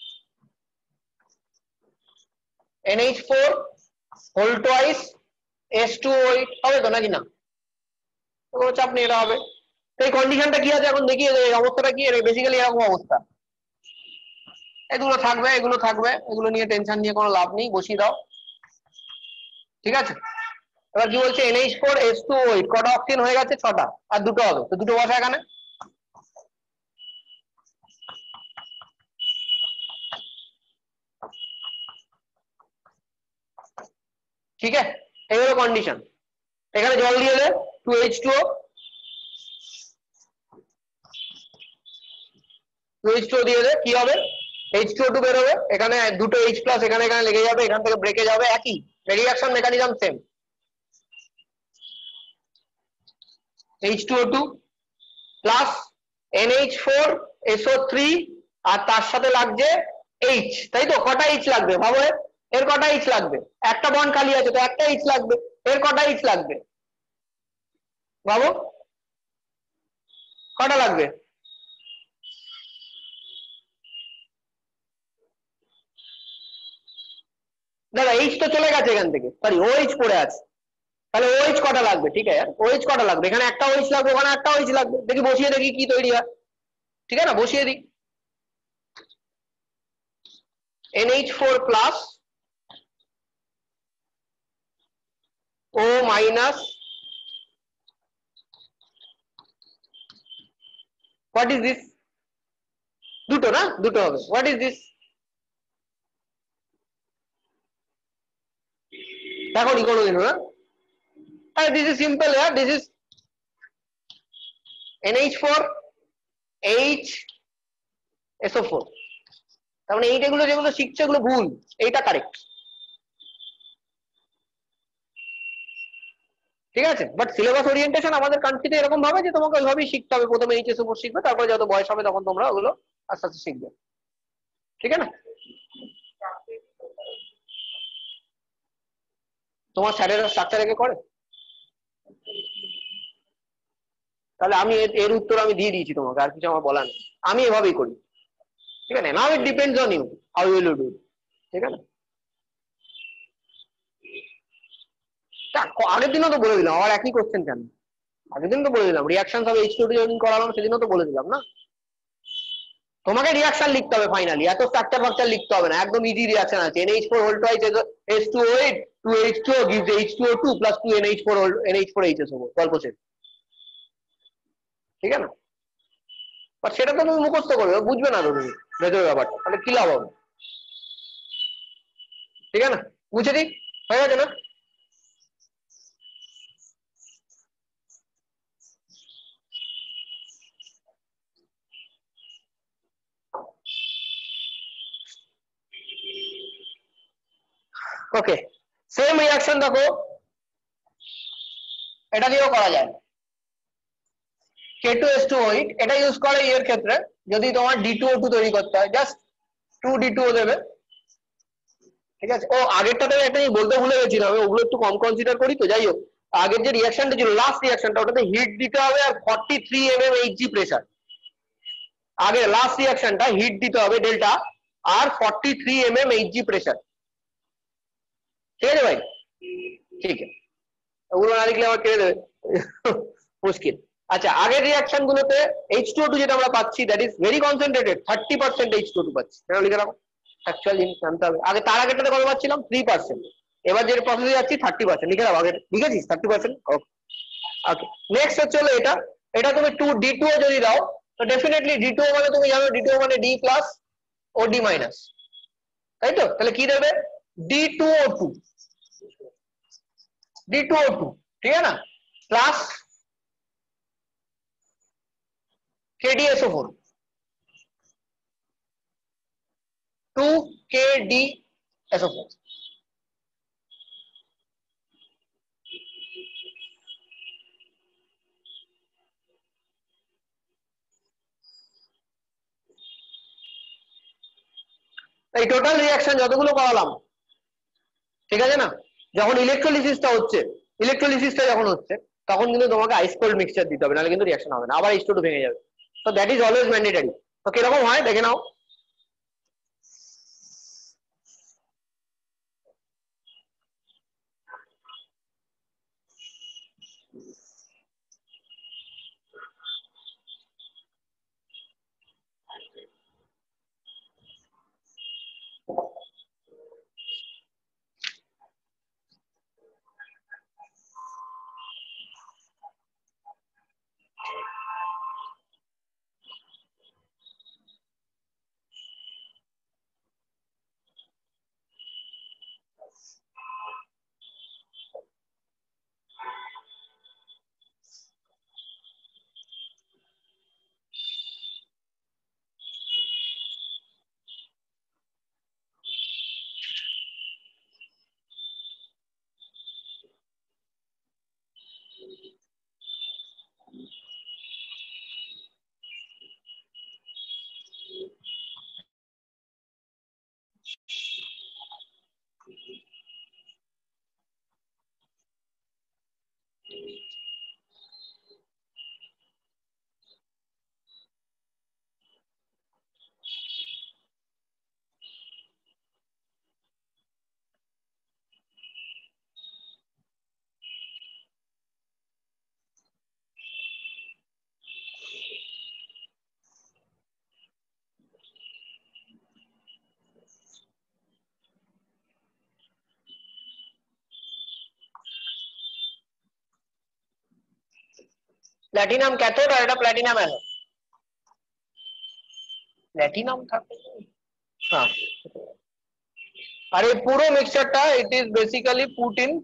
Speaker 1: NH4 হোল টুয়াইস S2O8 হবে তো নাকি না? কোনো চাপ নেই, এটা হবে। এই কন্ডিশনটা কি আছে এখন দেখি, এই অবস্থাটা কি, বেসিক্যালি এরকম অবস্থা, এগুলো থাকবে এগুলো থাকবে, এগুলো নিয়ে টেনশন নিয়ে কোনো লাভ নেই, বসিয়ে দাও, ঠিক আছে? এবার কি বলছে, NH4S2O8 কটা অক্সিজেন হয়ে গেছে, 6টা, আর দুটো হবে, তো দুটো বসা এখানে, ঠিক আছে? এই হলো কন্ডিশন। এখানে জল দিয়ে দে 2H2O, 2H2O দিয়ে দে, কি হবে, H2O2 বেরোবে, এখানে দুটো H প্লাস এখানে এখানে লেগে যাবে, এখান থেকে ব্রেকে যাবে, একই reaction mechanism same, H2O2 plus NH4SO3 আর তার সাথে লাগছে H, তাই তো? কটা H লাগবে ভাবো, এর কটা H লাগবে, একটা বন্ড খালি আছে তো একটা H লাগবে, এর কটা H লাগবে ভাবো, কটা লাগবে? দাদা H তো চলে গেছে এখান থেকে, সরি OH পড়ে আছে, তাহলে OH কটা লাগবে, ঠিক আছে OH কটা লাগবে, এখানে একটা OH লাগবে, ওখানে একটা OH লাগবে, দেখি বসিয়ে দেখি কি তৈরি হয়, ঠিক আছে না, বসিয়ে দিই, NH4 plus O minus, what is this, দুটো না, দুটো হবে, হোয়াট ইজ দিস, দেখো নি কোনোদিনও না, this is simple, this is NH4 HSO4, তার মানে এইটা, এগুলো যেগুলো শিখছে এগুলো ভুল, এইটা কারেক্ট, ঠিক আছে? বাট সিলেবাস ওরিয়েন্টেশন আমাদের কান্ট্রিতে এরকম ভাবে যে তোমাকে ওইভাবেই শিখতে হবে, প্রথমে HSO4 শিখবে, তারপরে যত বয়স হবে তখন তোমরা ওগুলো আস্তে আস্তে শিখবে, ঠিক আছে না? তোমার স্যারেরা স্ট্রাকচার একে করে, তাহলে আমি এর উত্তর আমি দিয়ে দিয়েছি তোমাকে, আর কিছু আমার বলার নেই, আমি এভাবেই করি, ঠিক আছে? Now it depends on you how you will do, ঠিক আছে? আগের দিনও তো বলে দিলাম, আবার একই কোশ্চেন কেন? আগের দিন তো বলে দিলাম রিঅ্যাকশন হবে H2O যেদিন করালাম সেদিনও তো বলে দিলাম না, তোমাকে রিঅ্যাকশন লিখতে হবে ফাইনালি, এত স্ট্রাকচার ফাকচার লিখতে হবে না, একদম ইজি রিঅ্যাকশন আছে, NH4 whole twice S2O8 2H2O gives H2O2 plus 2 NH4 HSO4, গল্প শেষ, ঠিক আছে না? বাট সেটা তো তুমি মুখস্থ করবে, বুঝবে না তো তুমি ভেতরের ব্যাপারটা, তাহলে কি লাভ হবে, ঠিক আছে না? বুঝে দিই, হয়ে গেছে না? ওকে, সেম রিয়াকশন দেখো এটা দিয়েও করা যায়। K2H2O8 এটা ইউজ করে এর ক্ষেত্রে যদি তোমার D2O2 তৈরি করতে হয়, জাস্ট 2D2O দেবে, ঠিক আছে। ও আগেরটাতে একটা বলতে ভুলে গেছিলাম, আমি ওগুলো একটু কম কনসিডার করি তো, যাই হোক আগের যে রিয়াকশনটা ছিল লাস্ট রিয়াকশনটা ওটাতে হিট দিতে হবে আর 43 mm Hg প্রেসার। আগে লাস্ট রিয়াকশনটা হিট দিতে হবে ডেল্টা আর 43 mm Hg প্রেসার, ঠিক আছে ভাই? ঠিক আছে, ওগুলো না লিখলে আবার কেড়ে দেবে মুশকিল। আচ্ছা, আগের রিয়াকশন গুলোতে H2O2 যেটা আমরা পাচ্ছি that is very concentrated, 30% H2O2 পাচ্ছি, কেন লিখে রাখো অ্যাকচুয়াল জিনিস জানতে হবে। আগে তার আগেরটাতে কত পাচ্ছিলাম 3%, এবার যে প্রসেসে যাচ্ছি 30%, লিখে রাখো আগে, লিখেছিস 30%? ওকে, নেক্সট হচ্ছে হলো এটা, এটা তুমি 2D2O যদি দাও তো ডেফিনেটলি D2O মানে তুমি জানো D2O মানে D প্লাস ও D মাইনাস, তাই তো? তাহলে কি দেবে D2O2, D2O2, ঠিক আছে না, প্লাস KDSO4, 2KDSO4। এই টোটাল রিয়াকশন যতগুলো করালাম, ঠিক আছে না, যখন ইলেকট্রোলিসিসটা হচ্ছে, ইলেকট্রোলিসিসটা যখন হচ্ছে তখন কিন্তু তোমাকে আইস কোল্ড মিক্সচার দিতে হবে, নাহলে কিন্তু রিয়াকশন হবে না, আবার H2 ভেঙে যাবে। তো দ্যাট ইজ অলওয়েজ ম্যান্ডেটরি। তো কিরকম হয় দেখে নাও। প্ল্যাটিনাম ক্যাথোড আর এটা প্ল্যাটিনাম অ্যানোড, প্ল্যাটিনাম থাকে, হ্যাঁ। আর এই পুরো মিক্সচারটা it is basically put in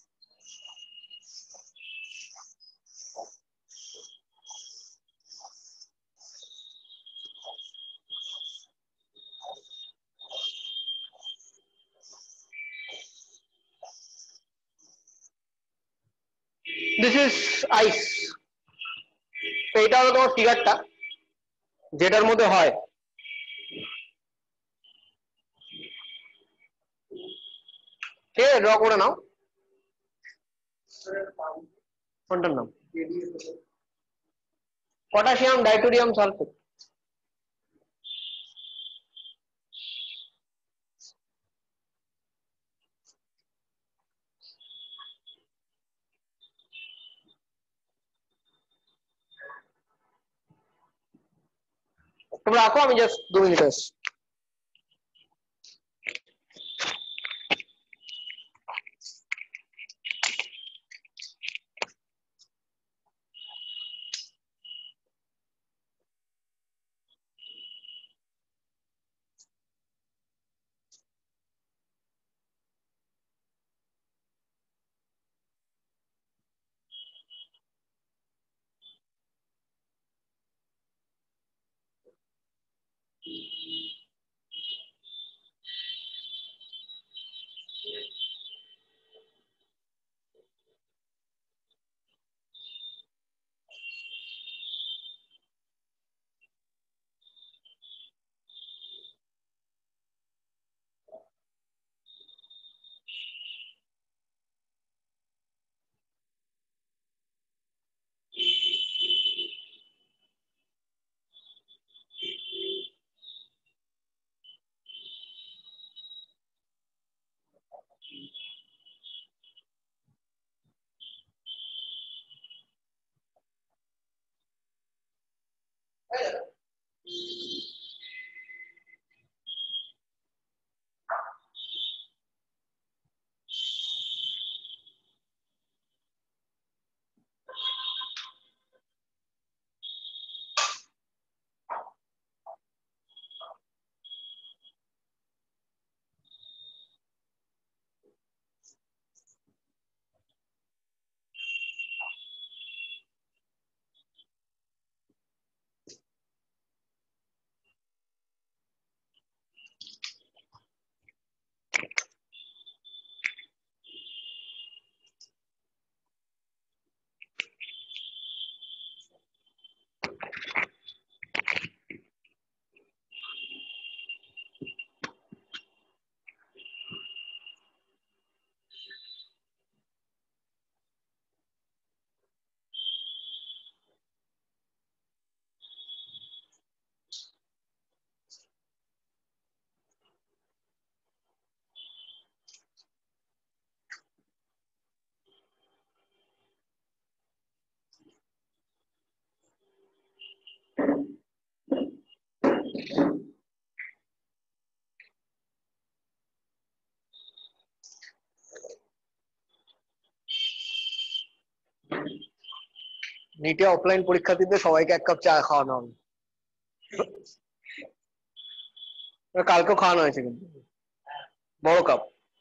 Speaker 1: this is ice. তো এটা হলো তোমার ফিগারটা যেটার মধ্যে হয়, ঠিক আছে, ড্র করে নাও। কোনটার নাম? Potassium deuterium sulphate. তোমরা রাখো, আমি জাস্ট 2 মিনিট আসছি। নিটে অফলাইন পরীক্ষার্থীদের সবাইকে এক কাপ চা খাওয়ানো হবে। কালকেও খাওয়ানো হয়েছে কিন্তু বড় কাপ।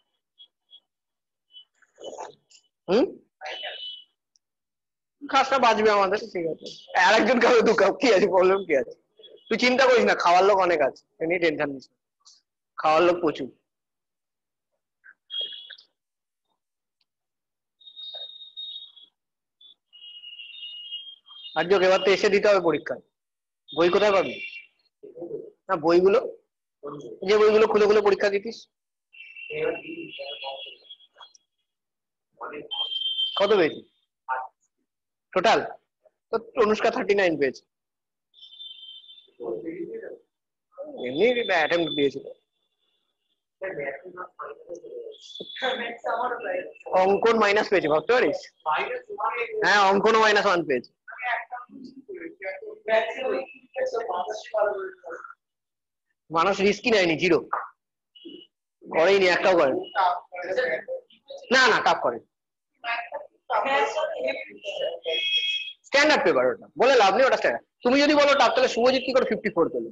Speaker 1: খাসটা বাঁচবে আমাদের, ঠিক আছে। আরেকজন খাবে 2 কাপ, কি আছে, প্রবলেম কি আছে? তুই চিন্তা করিস না, খাওয়ার লোক অনেক আছে, এমনি টেনশন নিস না, খাওয়ার লোক প্রচুর। আর যোগ এবার তো এসে দিতে হবে পরীক্ষা। বই কোথায় পাবি? না বইগুলো, যে বইগুলো খুলে খুলে পরীক্ষা দিতিস। কত পেয়েছি টোটাল? তো অনুষ্কা 39 পেয়েছে, এমনি অ্যাটেম্প্ট দিয়েছিল। অঙ্কন মাইনাস পেয়েছে, ভাবতে পারিস? হ্যাঁ অঙ্কনও -1 পেয়েছে। মানুষ রিস্কই নেয়নি, 0 করেইনি, একটাও করে না। না টাফ করে, স্ট্যান্ডার্ড পেপার ওটা, বলে লাভ নেই, ওটা স্ট্যান্ডার্ড। তুমি যদি বলো টাফ, তাহলে শুভজিৎ কি করে 54 পেল?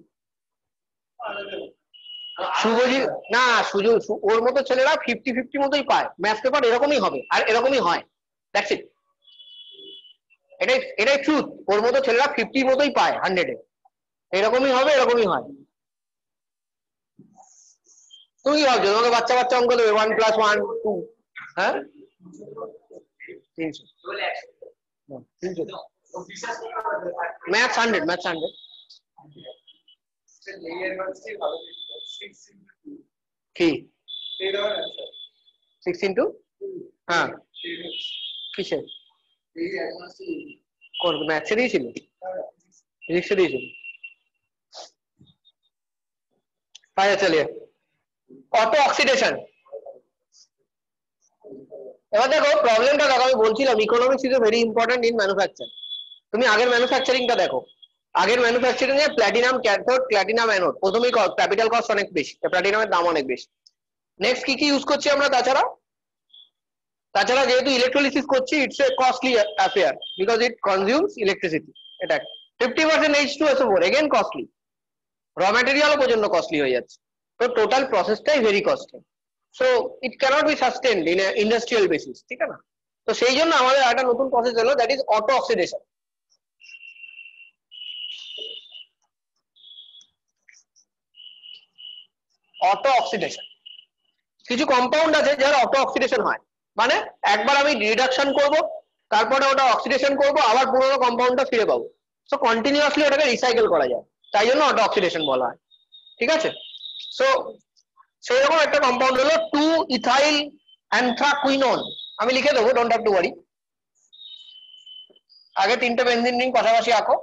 Speaker 1: শুভজিৎ না, সুযোগ ওর মতো ছেলেরা 50-50 মতোই পায়, ম্যাথ পেপার এরকমই হবে আর এরকমই হয়, দ্যাটস ইট। এটাই ট্রুথ, ওর মতো ছেলেরা 50 মতোই পায় 100-এ, এরকমই হবে, এরকমই হয়। তুমি কি ভাবছো তোমাকে বাচ্চা বাচ্চা অঙ্ক দেবে 1 + 1 2? হ্যাঁ 300, ম্যাথস 100, ম্যাথস 100। কি 6 into? হ্যাঁ কিসে? কোন ম্যাথসে দিয়েছিল? ফিজিক্সে দিয়েছিল। আচ্ছা চলিয়ে, অটো অক্সিডেশন। এবার দেখো প্রবলেমটা দেখো, আমি বলছিলাম economics is very important in manufacture. তুমি আগের ম্যানুফ্যাকচারিংটা দেখো, আগের ম্যানুফ্যাকচারিং এ প্ল্যাটিনাম ক্যাথোড, প্ল্যাটিনাম অ্যানোড, প্রথমেই ক্যাপিটাল কস্ট অনেক বেশি, প্ল্যাটিনামের দাম অনেক বেশি। নেক্সট কি কি ইউজ করছি আমরা তাছাড়া? তাছাড়া যেহেতু ইলেকট্রোলিসিস করছি, it's a costly affair because it consumes electricity. এটা 50% H2SO4, এগেন কস্টলি। র ম্যাটেরিয়ালও প্রচন্ড কস্টলি হয়ে যাচ্ছে, তো টোটাল প্রসেসটাই very costly. So it can't be sustained in industrial basis, ঠিক আছে না? তো সেই জন্য আমাদের একটা নতুন প্রসেস এলো, that is auto oxidation. Auto oxidation, কিছু কম্পাউন্ড আছে যার অটো অক্সিডেশন হয়, মানে একবার আমি রিডাকশন করব, তারপরে ওটা অক্সিডেশন করব, আবার পুরোনো কম্পাউন্ডটা ফিরে পাবো। সো কন্টিনিউয়াসলি ওটাকে রিসাইকেল করা যায়, তাই জন্য অটো অক্সিডেশন বলা হয়, ঠিক আছে? সো সেইরকম একটা কম্পাউন্ড হলো 2-ইথাইল অ্যানথ্রাকুইনন। আমি লিখে দেবো, ডোন্ট হ্যাভ টু ওয়ারি। আগে 3টে বেনজিন রিং পাশাপাশি আঁকো।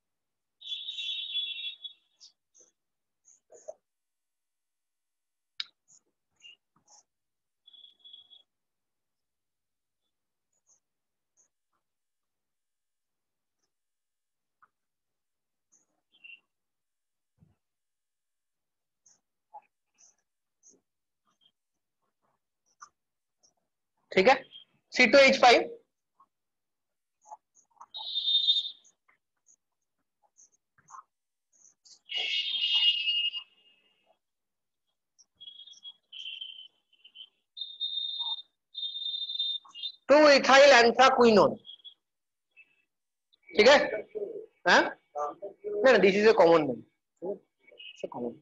Speaker 1: ठीक है, C2H5, टू इथाइल एंथ्राक्विनोन, ठीक है? हाँ ना, this is a common name, common.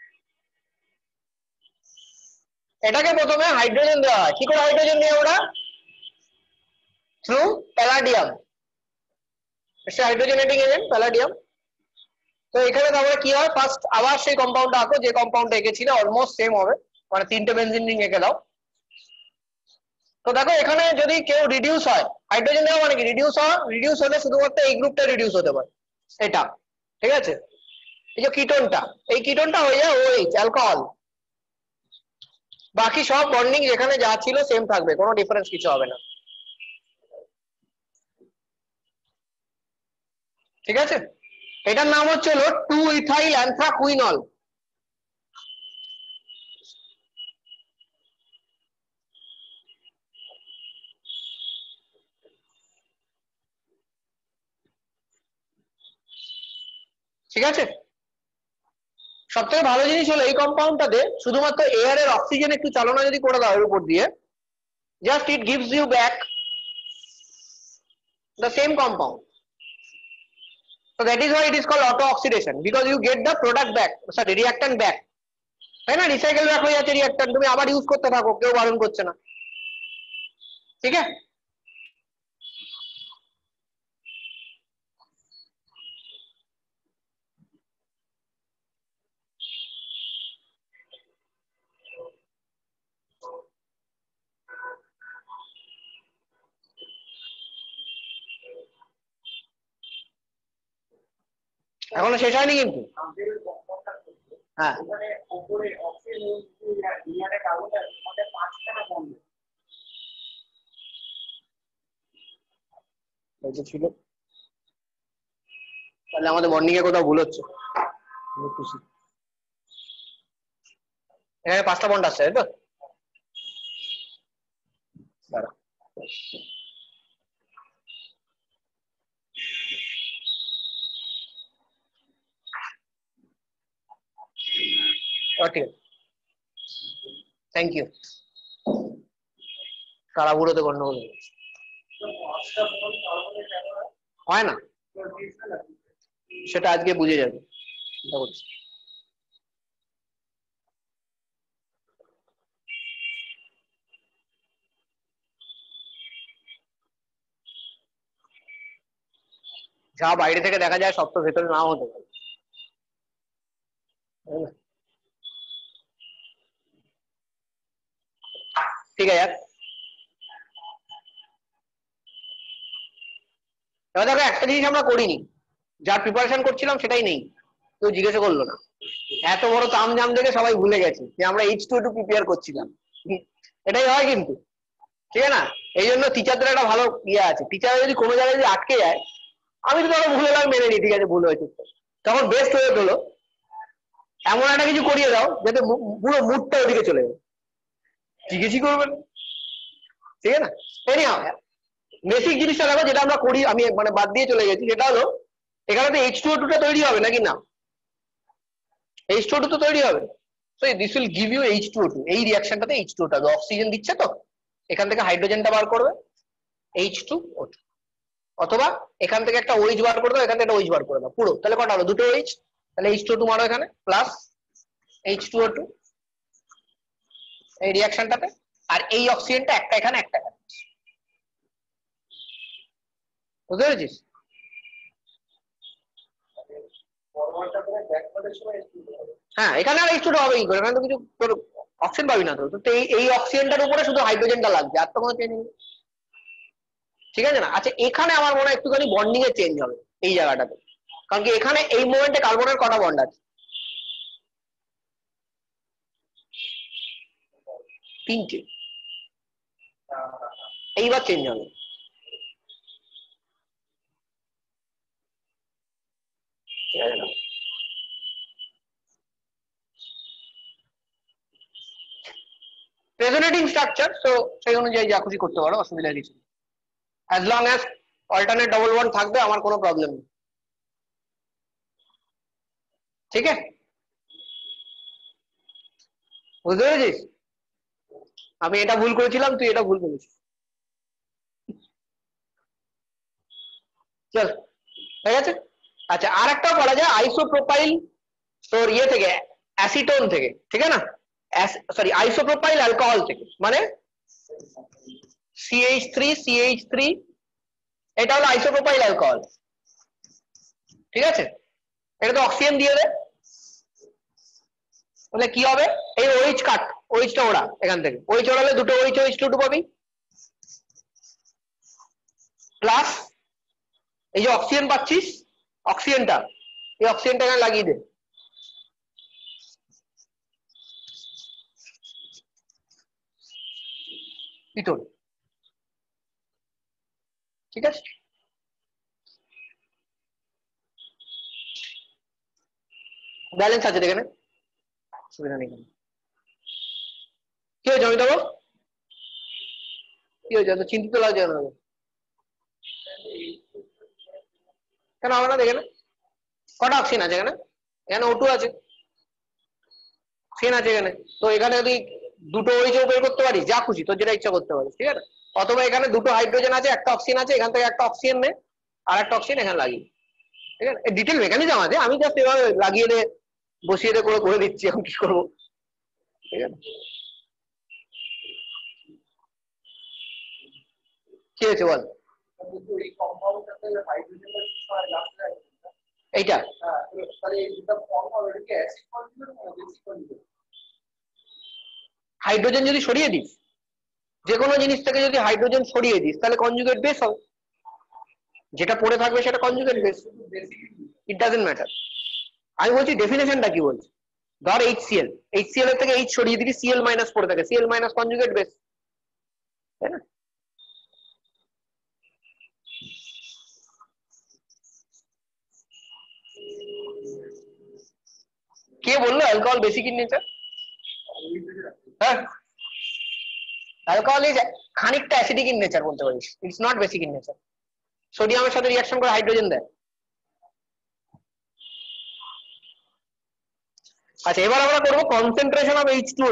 Speaker 1: এটাকে প্রথমে হাইড্রোজেন দেওয়া হয়, কি করে হাইড্রোজেন দেয় ওরা? থ্রু প্যালাডিয়াম, সে হাইড্রোজেনেটিং এজেন্ট প্যালাডিয়াম। তো এখানে তারপরে কি হয়, ফার্স্ট আবার সেই কম্পাউন্ডটা আঁকো, যে কম্পাউন্ডটা এঁকেছিলে অলমোস্ট সেম হবে, মানে 3টে বেনজিন রিং এঁকে দাও। তো দেখো এখানে যদি কেউ রিডিউস হয়, হাইড্রোজেন দেওয়া মানে কি রিডিউস হওয়া, রিডিউস হলে শুধুমাত্র এই গ্রুপটা রিডিউস হতে পারে, এটা, ঠিক আছে? এই যে কিটোনটা, এই কিটোনটা হয়ে যায় OH, অ্যালকোহল। বাকি সব বন্ডিং যেখানে যা ছিল সেম থাকবে, কোনো ডিফারেন্স কিছু হবে না, ঠিক আছে? এটার নাম হচ্ছে হলো 2-ইথাইল অ্যানথ্রাকুইনল। ঠিক আছে, সব থেকে ভালো জিনিস হলো এই কম্পাউন্ডটাতে শুধুমাত্র এয়ারের অক্সিজেন একটু চালনা যদি করে দাও এর উপর দিয়ে, just it gives you back the same compound. So that is why it is called auto oxidation, because you get the product back, sorry reactant back, তাই না? রিসাইকেল ব্যাক হয়ে যাচ্ছে রিঅ্যাক্ট্যান্ট, তুমি আবার ইউজ করতে থাকো, কেউ বারণ করছে না। ঠিক আছে, এখনো শেষ হয়নি কিন্তু। হ্যাঁ ছিল, তাহলে আমাদের বন্ডিং এ কোথাও ভুল হচ্ছে। এখানে 5টা বন্ড আসছে, তাই তো? দাঁড়া, ঠিক আছে, থ্যাংক ইউ। তাড়াহুড়োতে গন্ডগোল হয়ে গেছে। হয় না, সেটা আজকে বুঝে যাবে। যা বাইরে থেকে দেখা যায় সব তো ভেতরে নাও হতে পারে। ঠিক আছে, এবার দেখো একটা জিনিস আমরা করিনি, যার প্রিপারেশন করছিলাম সেটাই নেই, কেউ জিজ্ঞেস করলো না। এত বড় তামঝাম দেখে সবাই ভুলে গেছে যে আমরা H2O2 প্রিপেয়ার করছিলাম। এটাই হয় কিন্তু, ঠিক আছে না? এই জন্য টিচারদের একটা ভালো ইয়ে আছে, টিচার যদি কোনো জায়গায় যদি আটকে যায়, আমি তো ধরো ভুল হলাম মেনে নিই, ঠিক আছে ভুল হয়েছে, তখন বেস্ট ওয়ে হলো এমন একটা কিছু করিয়ে দাও যাতে পুরো মুডটা ওদিকে চলে যাবে, জিজ্ঞেসই করবেন, ঠিক আছে না? এনিহাউ বেসিক জিনিসটা দেখো যেটা আমরা করি, আমি মানে বাদ দিয়ে চলে গেছি, সেটা হলো এখানে তো H2O2 টা তৈরি হবে নাকি না? H2O2 তো তৈরি হবে, so this will give you H2O2, এই রিঅ্যাকশনটাতে H2O2 হবে, অক্সিজেন দিচ্ছে তো এখান থেকে হাইড্রোজেনটা বার করবে H2O2, অথবা এখান থেকে একটা OH বার করে দাও, এখান থেকে একটা OH বার করে দাও, পুরো তাহলে কটা হলো? দুটো OH, তাহলে H2O2 মারো এখানে প্লাস H2O2 এই রিঅ্যাকশনটাতে, আর এই অক্সিজেনটা একটা এখানে একটা এখানে, বুঝতে পেরেছিস? হ্যাঁ, এখানে আর H2O হবে কি করে, এখানে তো কিছু তোর অক্সিজেন পাবি না, তো তো এই অক্সিজেনটার উপরে শুধু হাইড্রোজেনটা লাগবে, আর তো কোনো চেঞ্জ নেই, ঠিক আছে না? আচ্ছা, এখানে আমার মনে হয় একটুখানি বন্ডিং এ চেঞ্জ হবে এই জায়গাটাতে, কারণ কি এখানে এই মোমেন্টে কার্বনের কটা বন্ড আছে? 3টে, এইবার চেঞ্জ হবে। ঠিক আছে না? রেজোনেটিং স্ট্রাকচার, তো সেই অনুযায়ী যা খুশি করতে পারো, অসুবিধা কিছু, as long as alternate double bond থাকবে আমার কোনো প্রবলেম নেই, ঠিক আছে? বুঝতে পেরেছিস? আমি এটা ভুল করেছিলাম, তুই এটা ভুল করেছিস, চল ঠিক আছে। আচ্ছা, আর একটাও বলা যায় আইসোপ্রোপাইল, তোর ইয়ে থেকে অ্যাসিটোন থেকে, ঠিক আছে না? সরি, আইসোপ্রোপাইল অ্যালকোহল থেকে, মানে CH3 এটা হলো আইসোপ্রোপাইল অ্যালকোহল, ঠিক আছে? এটা তো অক্সিজেন দিয়ে দেয়, তাহলে কি হবে? এই OH কাট, OH-টা ওরা এখান থেকে, OH ওড়ালে দুটো H2O2 পাবি, প্লাস এই যে অক্সিজেন পাচ্ছিস, অক্সিজেনটা, এই অক্সিজেনটা এখানে লাগিয়ে দে, পিতল, ঠিক আছে? ব্যালেন্স আছে এখানে, অসুবিধা নেই। কি হয়েছে আমি দেবো, কি হয়েছে এত চিন্তিত লাগছে কেন? কেন হবে না দেখে না? কটা অক্সিজেন আছে এখানে? এখানে O2 আছে, অক্সিজেন আছে এখানে। তো এখানে যদি দুটো OH বের করতে পারিস, যা খুশি তোর যেটা ইচ্ছা করতে পারিস, ঠিক আছে। অথবা এখানে দুটো হাইড্রোজেন আছে, একটা অক্সিজেন আছে, এখান থেকে একটা অক্সিজেন নে আর একটা অক্সিজেন এখানে লাগিয়ে, ঠিক আছে। ডিটেল মেকানিজম আছে, আমি জাস্ট এভাবে লাগিয়ে দে বসিয়ে দে করে করে দিচ্ছি, এখন কি করবো, ঠিক আছে। কি হয়েছে বল? এইটা হাইড্রোজেন যদি সরিয়ে দিস, যে কোনো জিনিস থেকে যদি হাইড্রোজেন সরিয়ে দিস তাহলে কনজুগেট বেস হবে, যেটা পড়ে থাকবে সেটা conjugate base, it doesn't matter. আমি বলছি ডেফিনেশনটা কি বলছি। ধর HCl, HCl এর থেকে H সরিয়ে দিলি, Cl মাইনাস পড়ে থাকে, Cl মাইনাস কনজুগেট বেস, তাই না? কে বললো অ্যালকোহল বেসিক ইন নেচার? হ্যাঁ, অ্যালকোহল ইজ খানিকটা অ্যাসিডিক ইন নেচার বলতে পারিস, it's not basic in nature. সোডিয়ামের সাথে রিঅ্যাকশন করে হাইড্রোজেন দেয়। আচ্ছা, এবার আমরা করবো concentration of H2O2।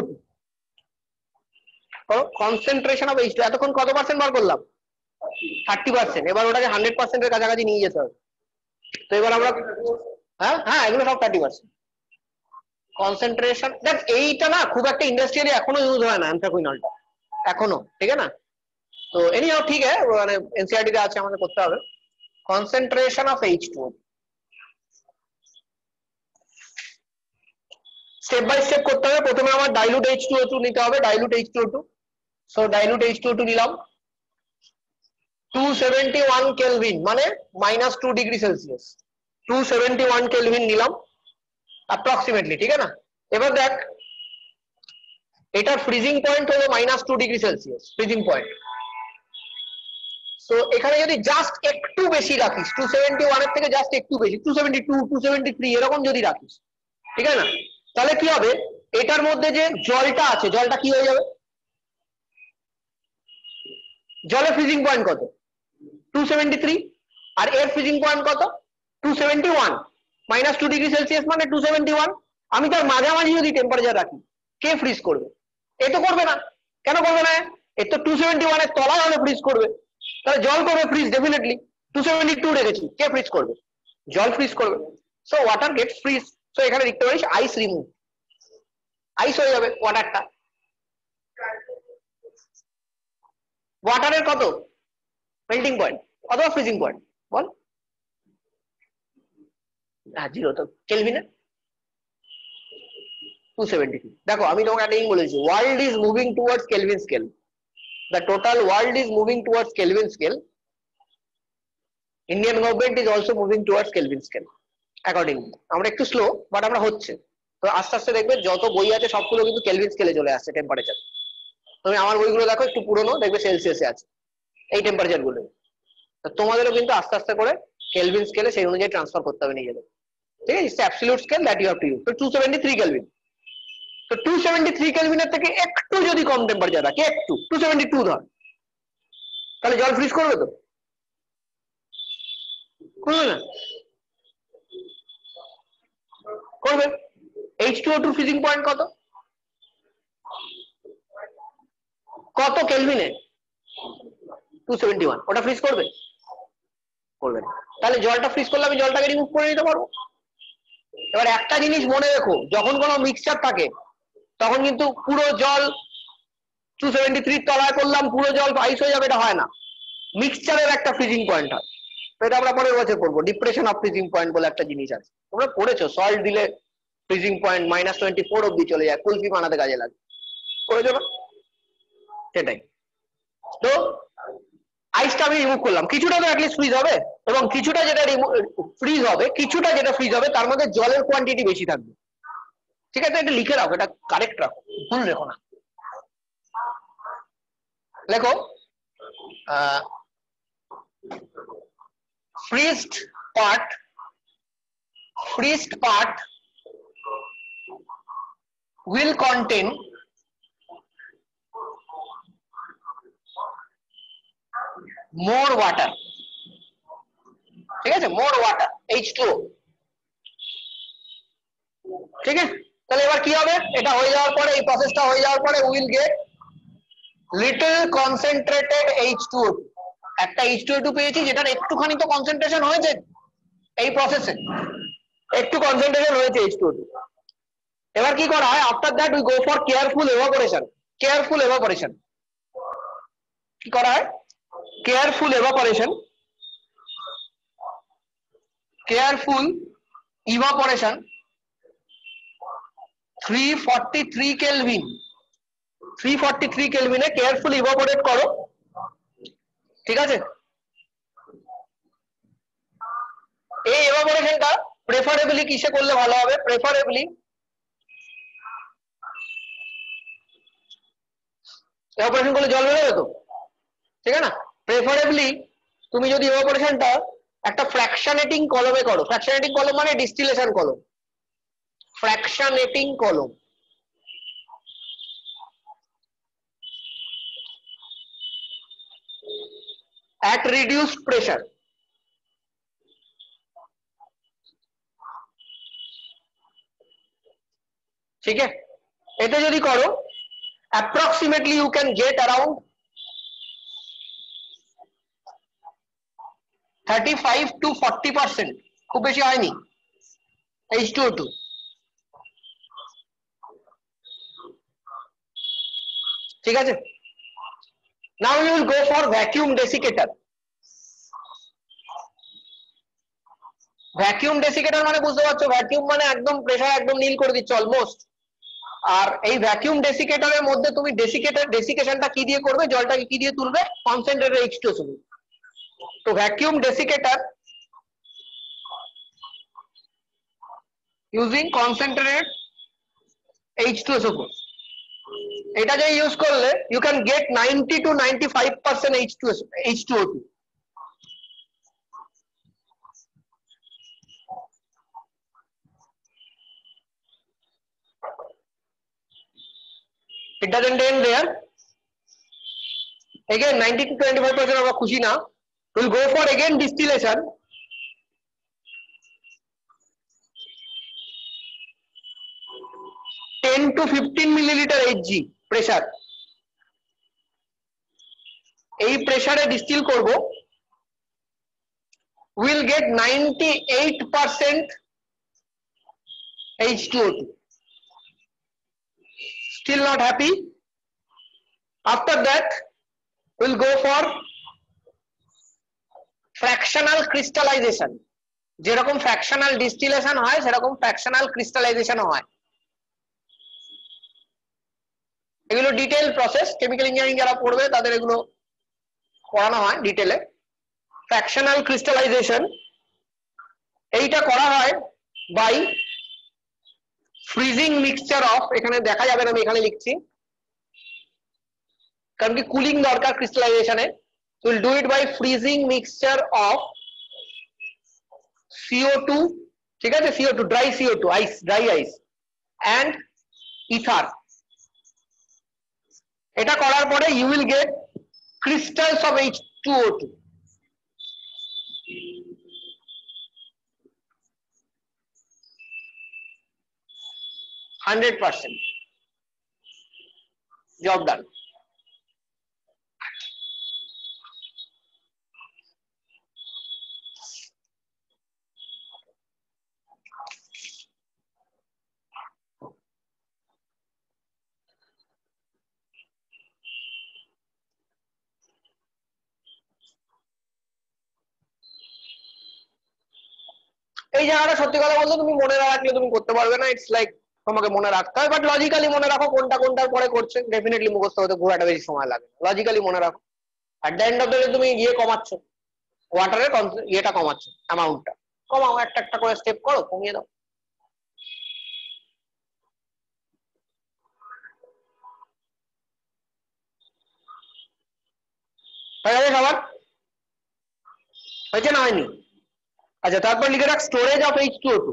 Speaker 1: Concentration of H2, এতক্ষণ কত পার্সেন্ট বার করলাম? 30%। এবার ওটাকে 100% এর কাছাকাছি নিয়ে যেতে হবে। তো এবার আমরা, হ্যাঁ হ্যাঁ, এগুলো সব 30%। কনসেন্ট্রেশন দেখ, এইটা না খুব একটা ইন্ডাস্ট্রিয়ালি এখনো ইউজ হয় না অ্যান্থ্রাকুইনলটা এখনো, ঠিক আছে না। তো এনিহাও ঠিক আছে, মানে এনসিআরটি তে আছে, আমাদের করতে হবে। Concentration of H2O, step by step করতে হবে। প্রথমে আমার ডাইলুট H2O2 নিতে হবে, dilute H2O2। So dilute H2O2 নিলাম 271 কেলভিন, মানে -2°C। 271 কেলভিন নিলাম অ্যাপ্রক্সিমেটলি, ঠিক আছে না। এবার দেখ, এটার ফ্রিজিং পয়েন্ট হলো -2°C ফ্রিজিং পয়েন্ট। সো এখানে যদি জাস্ট একটু বেশি রাখিস, 271 এর থেকে জাস্ট একটু বেশি, 272 273 এরকম যদি রাখিস, ঠিক আছে না, তাহলে কি হবে, এটার মধ্যে যে জলটা আছে, জলটা কি হয়ে যাবে, জলের ফ্রিজিং পয়েন্ট কত? 273। আর এর ফ্রিজিং পয়েন্ট কত? 271। -2°C মানে 271। আমি তার মাঝামাঝি যদি টেম্পারেচার রাখি, কে ফ্রিজ করবে? এ তো করবে না। কেন করবে না? এর তো 271 এর তলায় হলে ফ্রিজ করবে, তাহলে জল করবে ফ্রিজ ডেফিনেটলি। 272 রেখেছি, কে ফ্রিজ করবে? জল ফ্রিজ করবে। So water gets freeze. So এখানে লিখতে পারিস আইস রিমুভ, আইস হয়ে যাবে ওয়াটারটা। ওয়াটারের কত মেল্টিং পয়েন্ট অথবা ফ্রিজিং পয়েন্ট বল? হ্যাঁ, 0 তো কেলভিনে 273। দেখো আমি তোমাকে একটা জিনিস বলেছি, world is moving towards Kelvin scale, the total world is moving towards Kelvin scale, Indian government is also moving towards Kelvin scale accordingly. আমরা একটু স্লো, বাট আমরা হচ্ছে। তো আস্তে আস্তে দেখবে যত বই আছে সবগুলো কিন্তু কেলভিন স্কেলে চলে আসছে টেম্পারেচার। তুমি আমার বইগুলো দেখো, একটু পুরনো, দেখবে সেলসিয়াসে আছে এই টেম্পারেচার গুলো। তো তোমাদেরও কিন্তু আস্তে আস্তে করে কেলভিন স্কেলে সেই অনুযায়ী ট্রান্সফার করতে হবে নিজেদের, ঠিক আছে। Absolute scale that you have to use. তো 273 কেলভিন, তো 273 কেলভিনের থেকে একটু যদি কম টেম্পারেচার রাখে, একটু 272 ধর, তাহলে জল ফ্রিজ করবে তো? করবে না? করবে। H2O2 ফ্রিজিং পয়েন্ট কত? কত কেলভিনে? 271। ওটা ফ্রিজ করবে? করবে না। তাহলে জলটা ফ্রিজ করলে আমি জলটাকে রিমুভ করে নিতে পারবো। এবার একটা জিনিস মনে রেখো, যখন কোনো মিক্সচার থাকে তখন কিন্তু পুরো জল 273 তলায় করলাম পুরো জল আইস হয়ে যাবে, এটা হয় না। মিক্সচারের একটা ফ্রিজিং পয়েন্ট হয়, তো এটা আমরা পরের বছর করবো। ডিপ্রেশন অফ ফ্রিজিং পয়েন্ট বলে একটা জিনিস আছে, তোমরা পড়েছো, সল্ট দিলে ফ্রিজিং পয়েন্ট -24 অব্দি চলে যায়, কুলফি বানাতে কাজে লাগে, করেছো না? সেটাই। তো আইসটা আমি রিমুভ করলাম, কিছুটা তো অ্যাটলিস্ট ফ্রিজ হবে, এবং কিছুটা যেটা ফ্রিজ হবে, কিছুটা যেটা ফ্রিজ হবে তার মধ্যে জলের কোয়ান্টিটি বেশি থাকবে, ঠিক আছে। এটা লিখে রাখো, এটা কারেক্ট রাখো, ভুল রেখো না। লেখো ফ্রিজড part will contain more water, ঠিক আছে, more water H2O, ঠিক আছে, তাহলে এবার কি হবে, এটা হয়ে যাওয়ার পরে, এই প্রসেসটা হয়ে যাওয়ার পরে will get little concentrated H2O2, একটা H2O2 পেয়েছি যেটার একটুখানি তো কনসেন্ট্রেশন হয়েছে এই প্রসেসে, একটু কনসেন্ট্রেশন হয়েছে H2O2। এবার কি করা হয়, after that we go for careful evaporation. Careful evaporation কি করা হয়, careful evaporation, careful evaporation 343 Kelvin, 343 কেলভিনে কেয়ারফুল ইভাপোরেট করো, ঠিক আছে। এই এভাপোরেশনটা প্রেফারেবলি কিসে করলে ভালো হবে, প্রেফারেবলি এভাপোরেশন করলে জল বেরোবে তো, ঠিক আছে না, প্রেফারেবলি তুমি যদি এভাপোরেশনটা একটা ফ্র্যাকশনেটিং কলমে করো, ফ্র্যাকশনেটিং কলম মানে ডিস্টিলেশন কলম, ফ্র্যাকশনেটিং কলম, at reduced pressure, ठीक है, এতে যদি করো approximately you can get around 35 to 40%, খুব বেশি হয়নি H2O2। ঠিক আছে, now you will go for vacuum desiccator। Vacuum desiccator মানে বুঝতে পারছো, ভ্যাকিউম মানে একদম প্রেসার একদম নীল করে দিচ্ছে অলমোস্ট। আর এই ভ্যাকিউম ডেসিকেটরের মধ্যে তুমি ডেসিকেশনটা কি দিয়ে করবে, জলটাকে কি দিয়ে তুলবে, কনসেন্ট্রেটেড H2O2। তো ভ্যাকিউম ডেসিকেটর ইউজিং কনসেন্ট্রেটেড H2SO4, এটা যে ইউজ করলে you can get 90 to 95% H2O2। It doesn't end there. Again 90 to 25% আমরা খুশি না, we'll go for again distillation, 10 to 15 milliliter Hg pressure, এই প্রেসারে ডিস্টিল করব, will get 98% H2O2, still not happy, after that we'll go for fractional crystallization, যেরকম fractional distillation হয় সেরকম fractional crystallisation হয়। এগুলো ডিটেইল প্রসেস, কেমিক্যাল ইঞ্জিনিয়ারিং যারা পড়বে তাদের এগুলো পড়ানো হয় ডিটেইলে। ফ্র্যাকশনাল ক্রিস্টালাইজেশন এইটা করা হয় বাই ফ্রিজিং মিক্সচার অফ, এখানে দেখা যাবে না আমি এখানে লিখছি কারণ কি কুলিং দরকার ক্রিস্টালাইজেশনে, will do it by freezing mixture of CO2, ঠিক আছে, CO2 dry CO2 ice, dry ice and ether. এটা করার পরে you will get crystals of H2O2, %, job done। এই জায়গাটা সত্যি কথা বলতে তুমি মনে না রাখলে তুমি করতে পারবে না, ইটস লাইক তোমাকে মনে রাখতে হয়, বাট লজিক্যালি মনে রাখো কোনটা কোনটার পরে করছে, ডেফিনেটলি মুখস্থ হতে খুব একটা বেশি সময় লাগে, লজিক্যালি মনে রাখো। আর the end of the day তুমি ইয়ে কমাচ্ছ, ওয়াটারের ইয়েটা কমাচ্ছ, অ্যামাউন্টটা কমাও, একটা একটা করে স্টেপ করো, কমিয়ে দাও। হয়ে গেছে সবার, হয়েছে না হয়নি? আচ্ছা, তারপর লিখে রাখ স্টোরেজ অফ H2O2।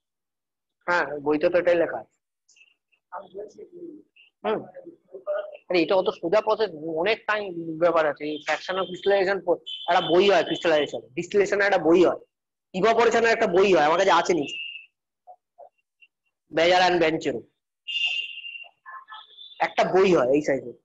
Speaker 1: হ্যাঁ, বইতে তো এটাই লেখা আছে। আরে এটা অত সোজা প্রসেস, অনেক টাইম ব্যাপার আছে। এই ফ্র্যাকশনাল ক্রিস্টালাইজেশন একটা বই হয়, ক্রিস্টালাইজেশন ডিস্টিলেশনের একটা বই হয়, ইভাপোরেশনের একটা বই হয়, আমার কাছে আছে নিচে, বেজার অ্যান্ড বেঞ্চেরও একটা বই হয় এই সাইজের।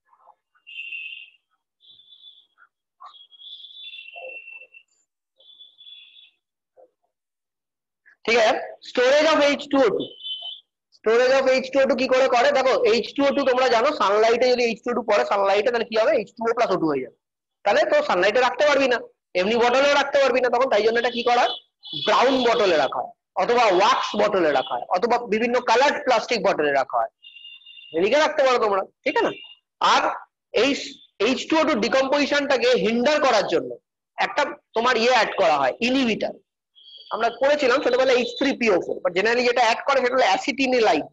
Speaker 1: ঠিক আছে, storage of H2O2, storage of H2O2 কি করে করে দেখো, H2O2 তোমরা জানো সানলাইটে যদি H2O2 পড়ে সানলাইটে, তাহলে কি হবে, H2O প্লাস O2 হয়ে যাবে, তাহলে তো সানলাইটে রাখতে পারবি না, এমনি বটলেও রাখতে পারবি না, তখন তাই জন্য এটা কি করা হয়, ব্রাউন বটলে রাখা হয়, অথবা ওয়াক্স বটলে রাখা হয়, অথবা বিভিন্ন কালার্ড প্লাস্টিক বটলে রাখা হয়, লিখে রাখতে পারো তোমরা, ঠিক আছে না। আর এই H2O2 ডিকম্পোজিশনটাকে হিন্ডার করার জন্য একটা তোমার অ্যাড করা হয়, ইনহিবিটর, আমরা করেছিলাম ছোটবেলায় H3PO4, বাট জেনারেলি যেটা অ্যাড করে সেটা হলো অ্যাসিটিনিলাইট।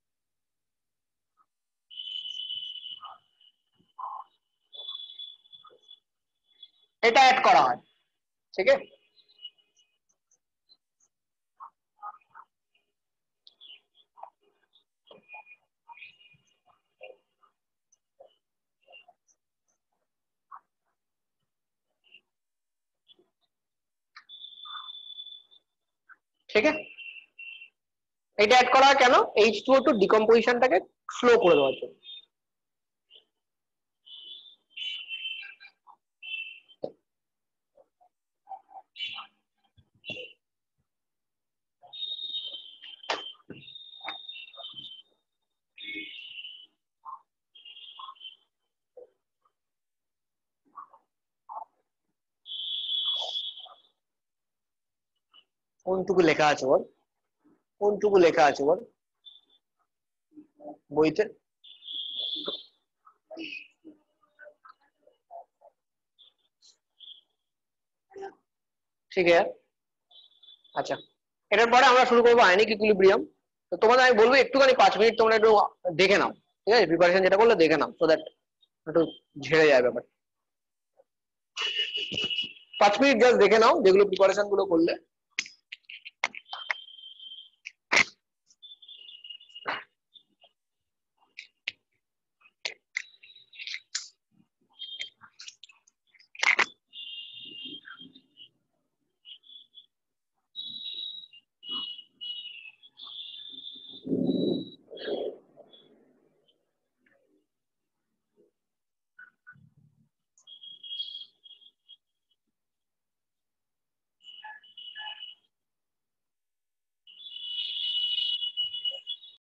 Speaker 1: এটা অ্যাড করা হয়, ঠিক আছে। ঠিক আছে, এটা অ্যাড করা হয় কেন, H2O2 ডিকম্পোজিশনটাকে স্লো করে দেওয়ার জন্য। কোনটুকু লেখা আছে বল, কোনটুকু লেখা আছে বল বইতে? ঠিক আছে, আচ্ছা, এটার পরে আমরা শুরু করবো আয়নিক ইকুইলিব্রিয়াম। তো তোমাদের আমি বলবো একটুখানি 5 মিনিট তোমরা একটু দেখে নাও, ঠিক আছে, প্রিপারেশন যেটা করলে দেখে নাও, সো দ্যাট একটু ঝেড়ে যায় ব্যাপার। 5 মিনিট জাস্ট দেখে নাও যেগুলো প্রিপারেশন গুলো করলে।